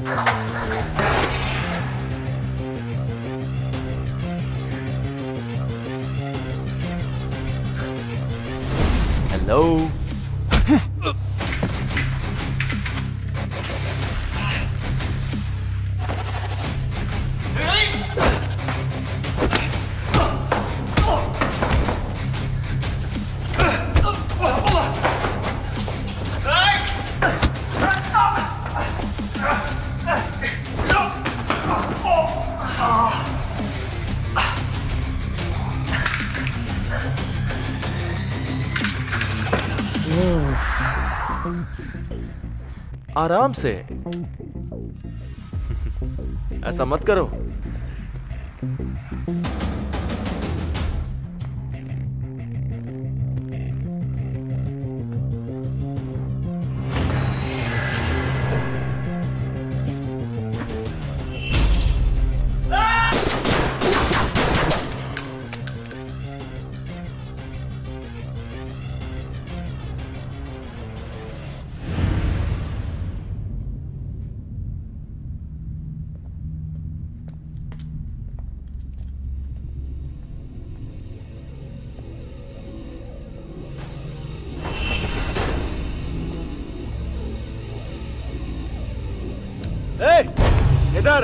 Speaker 6: हेलो। आराम से, ऐसा मत करो। इधर।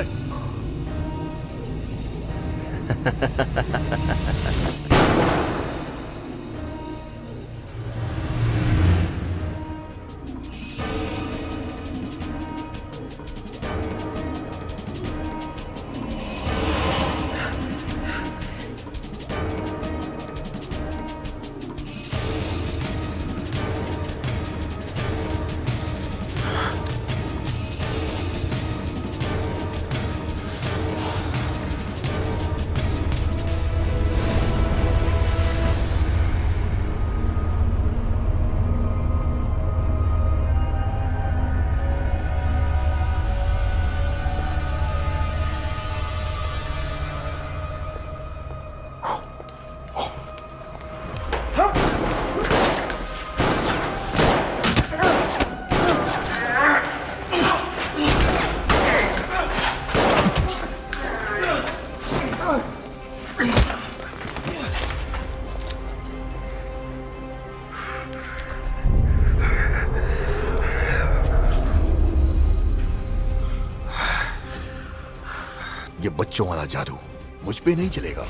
Speaker 3: ये बच्चों वाला जादू मुझ पे नहीं चलेगा।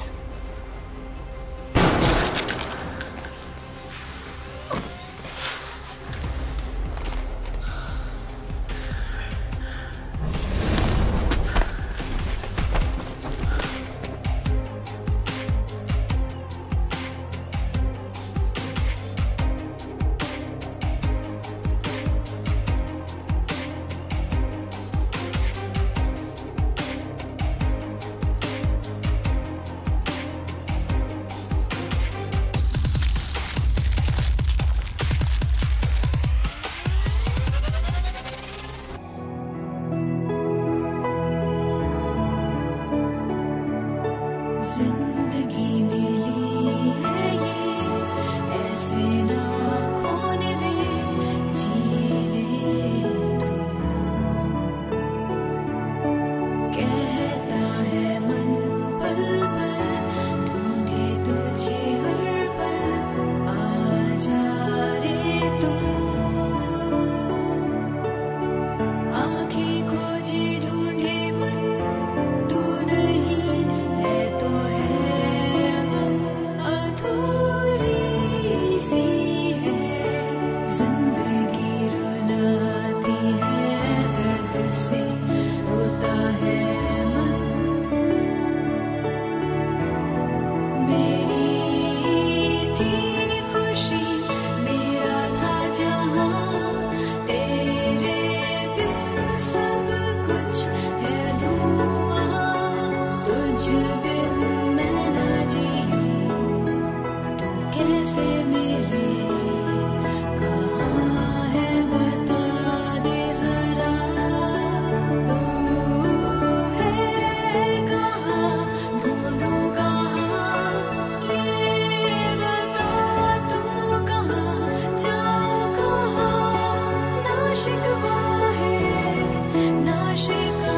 Speaker 13: शिकवा है ना आशिक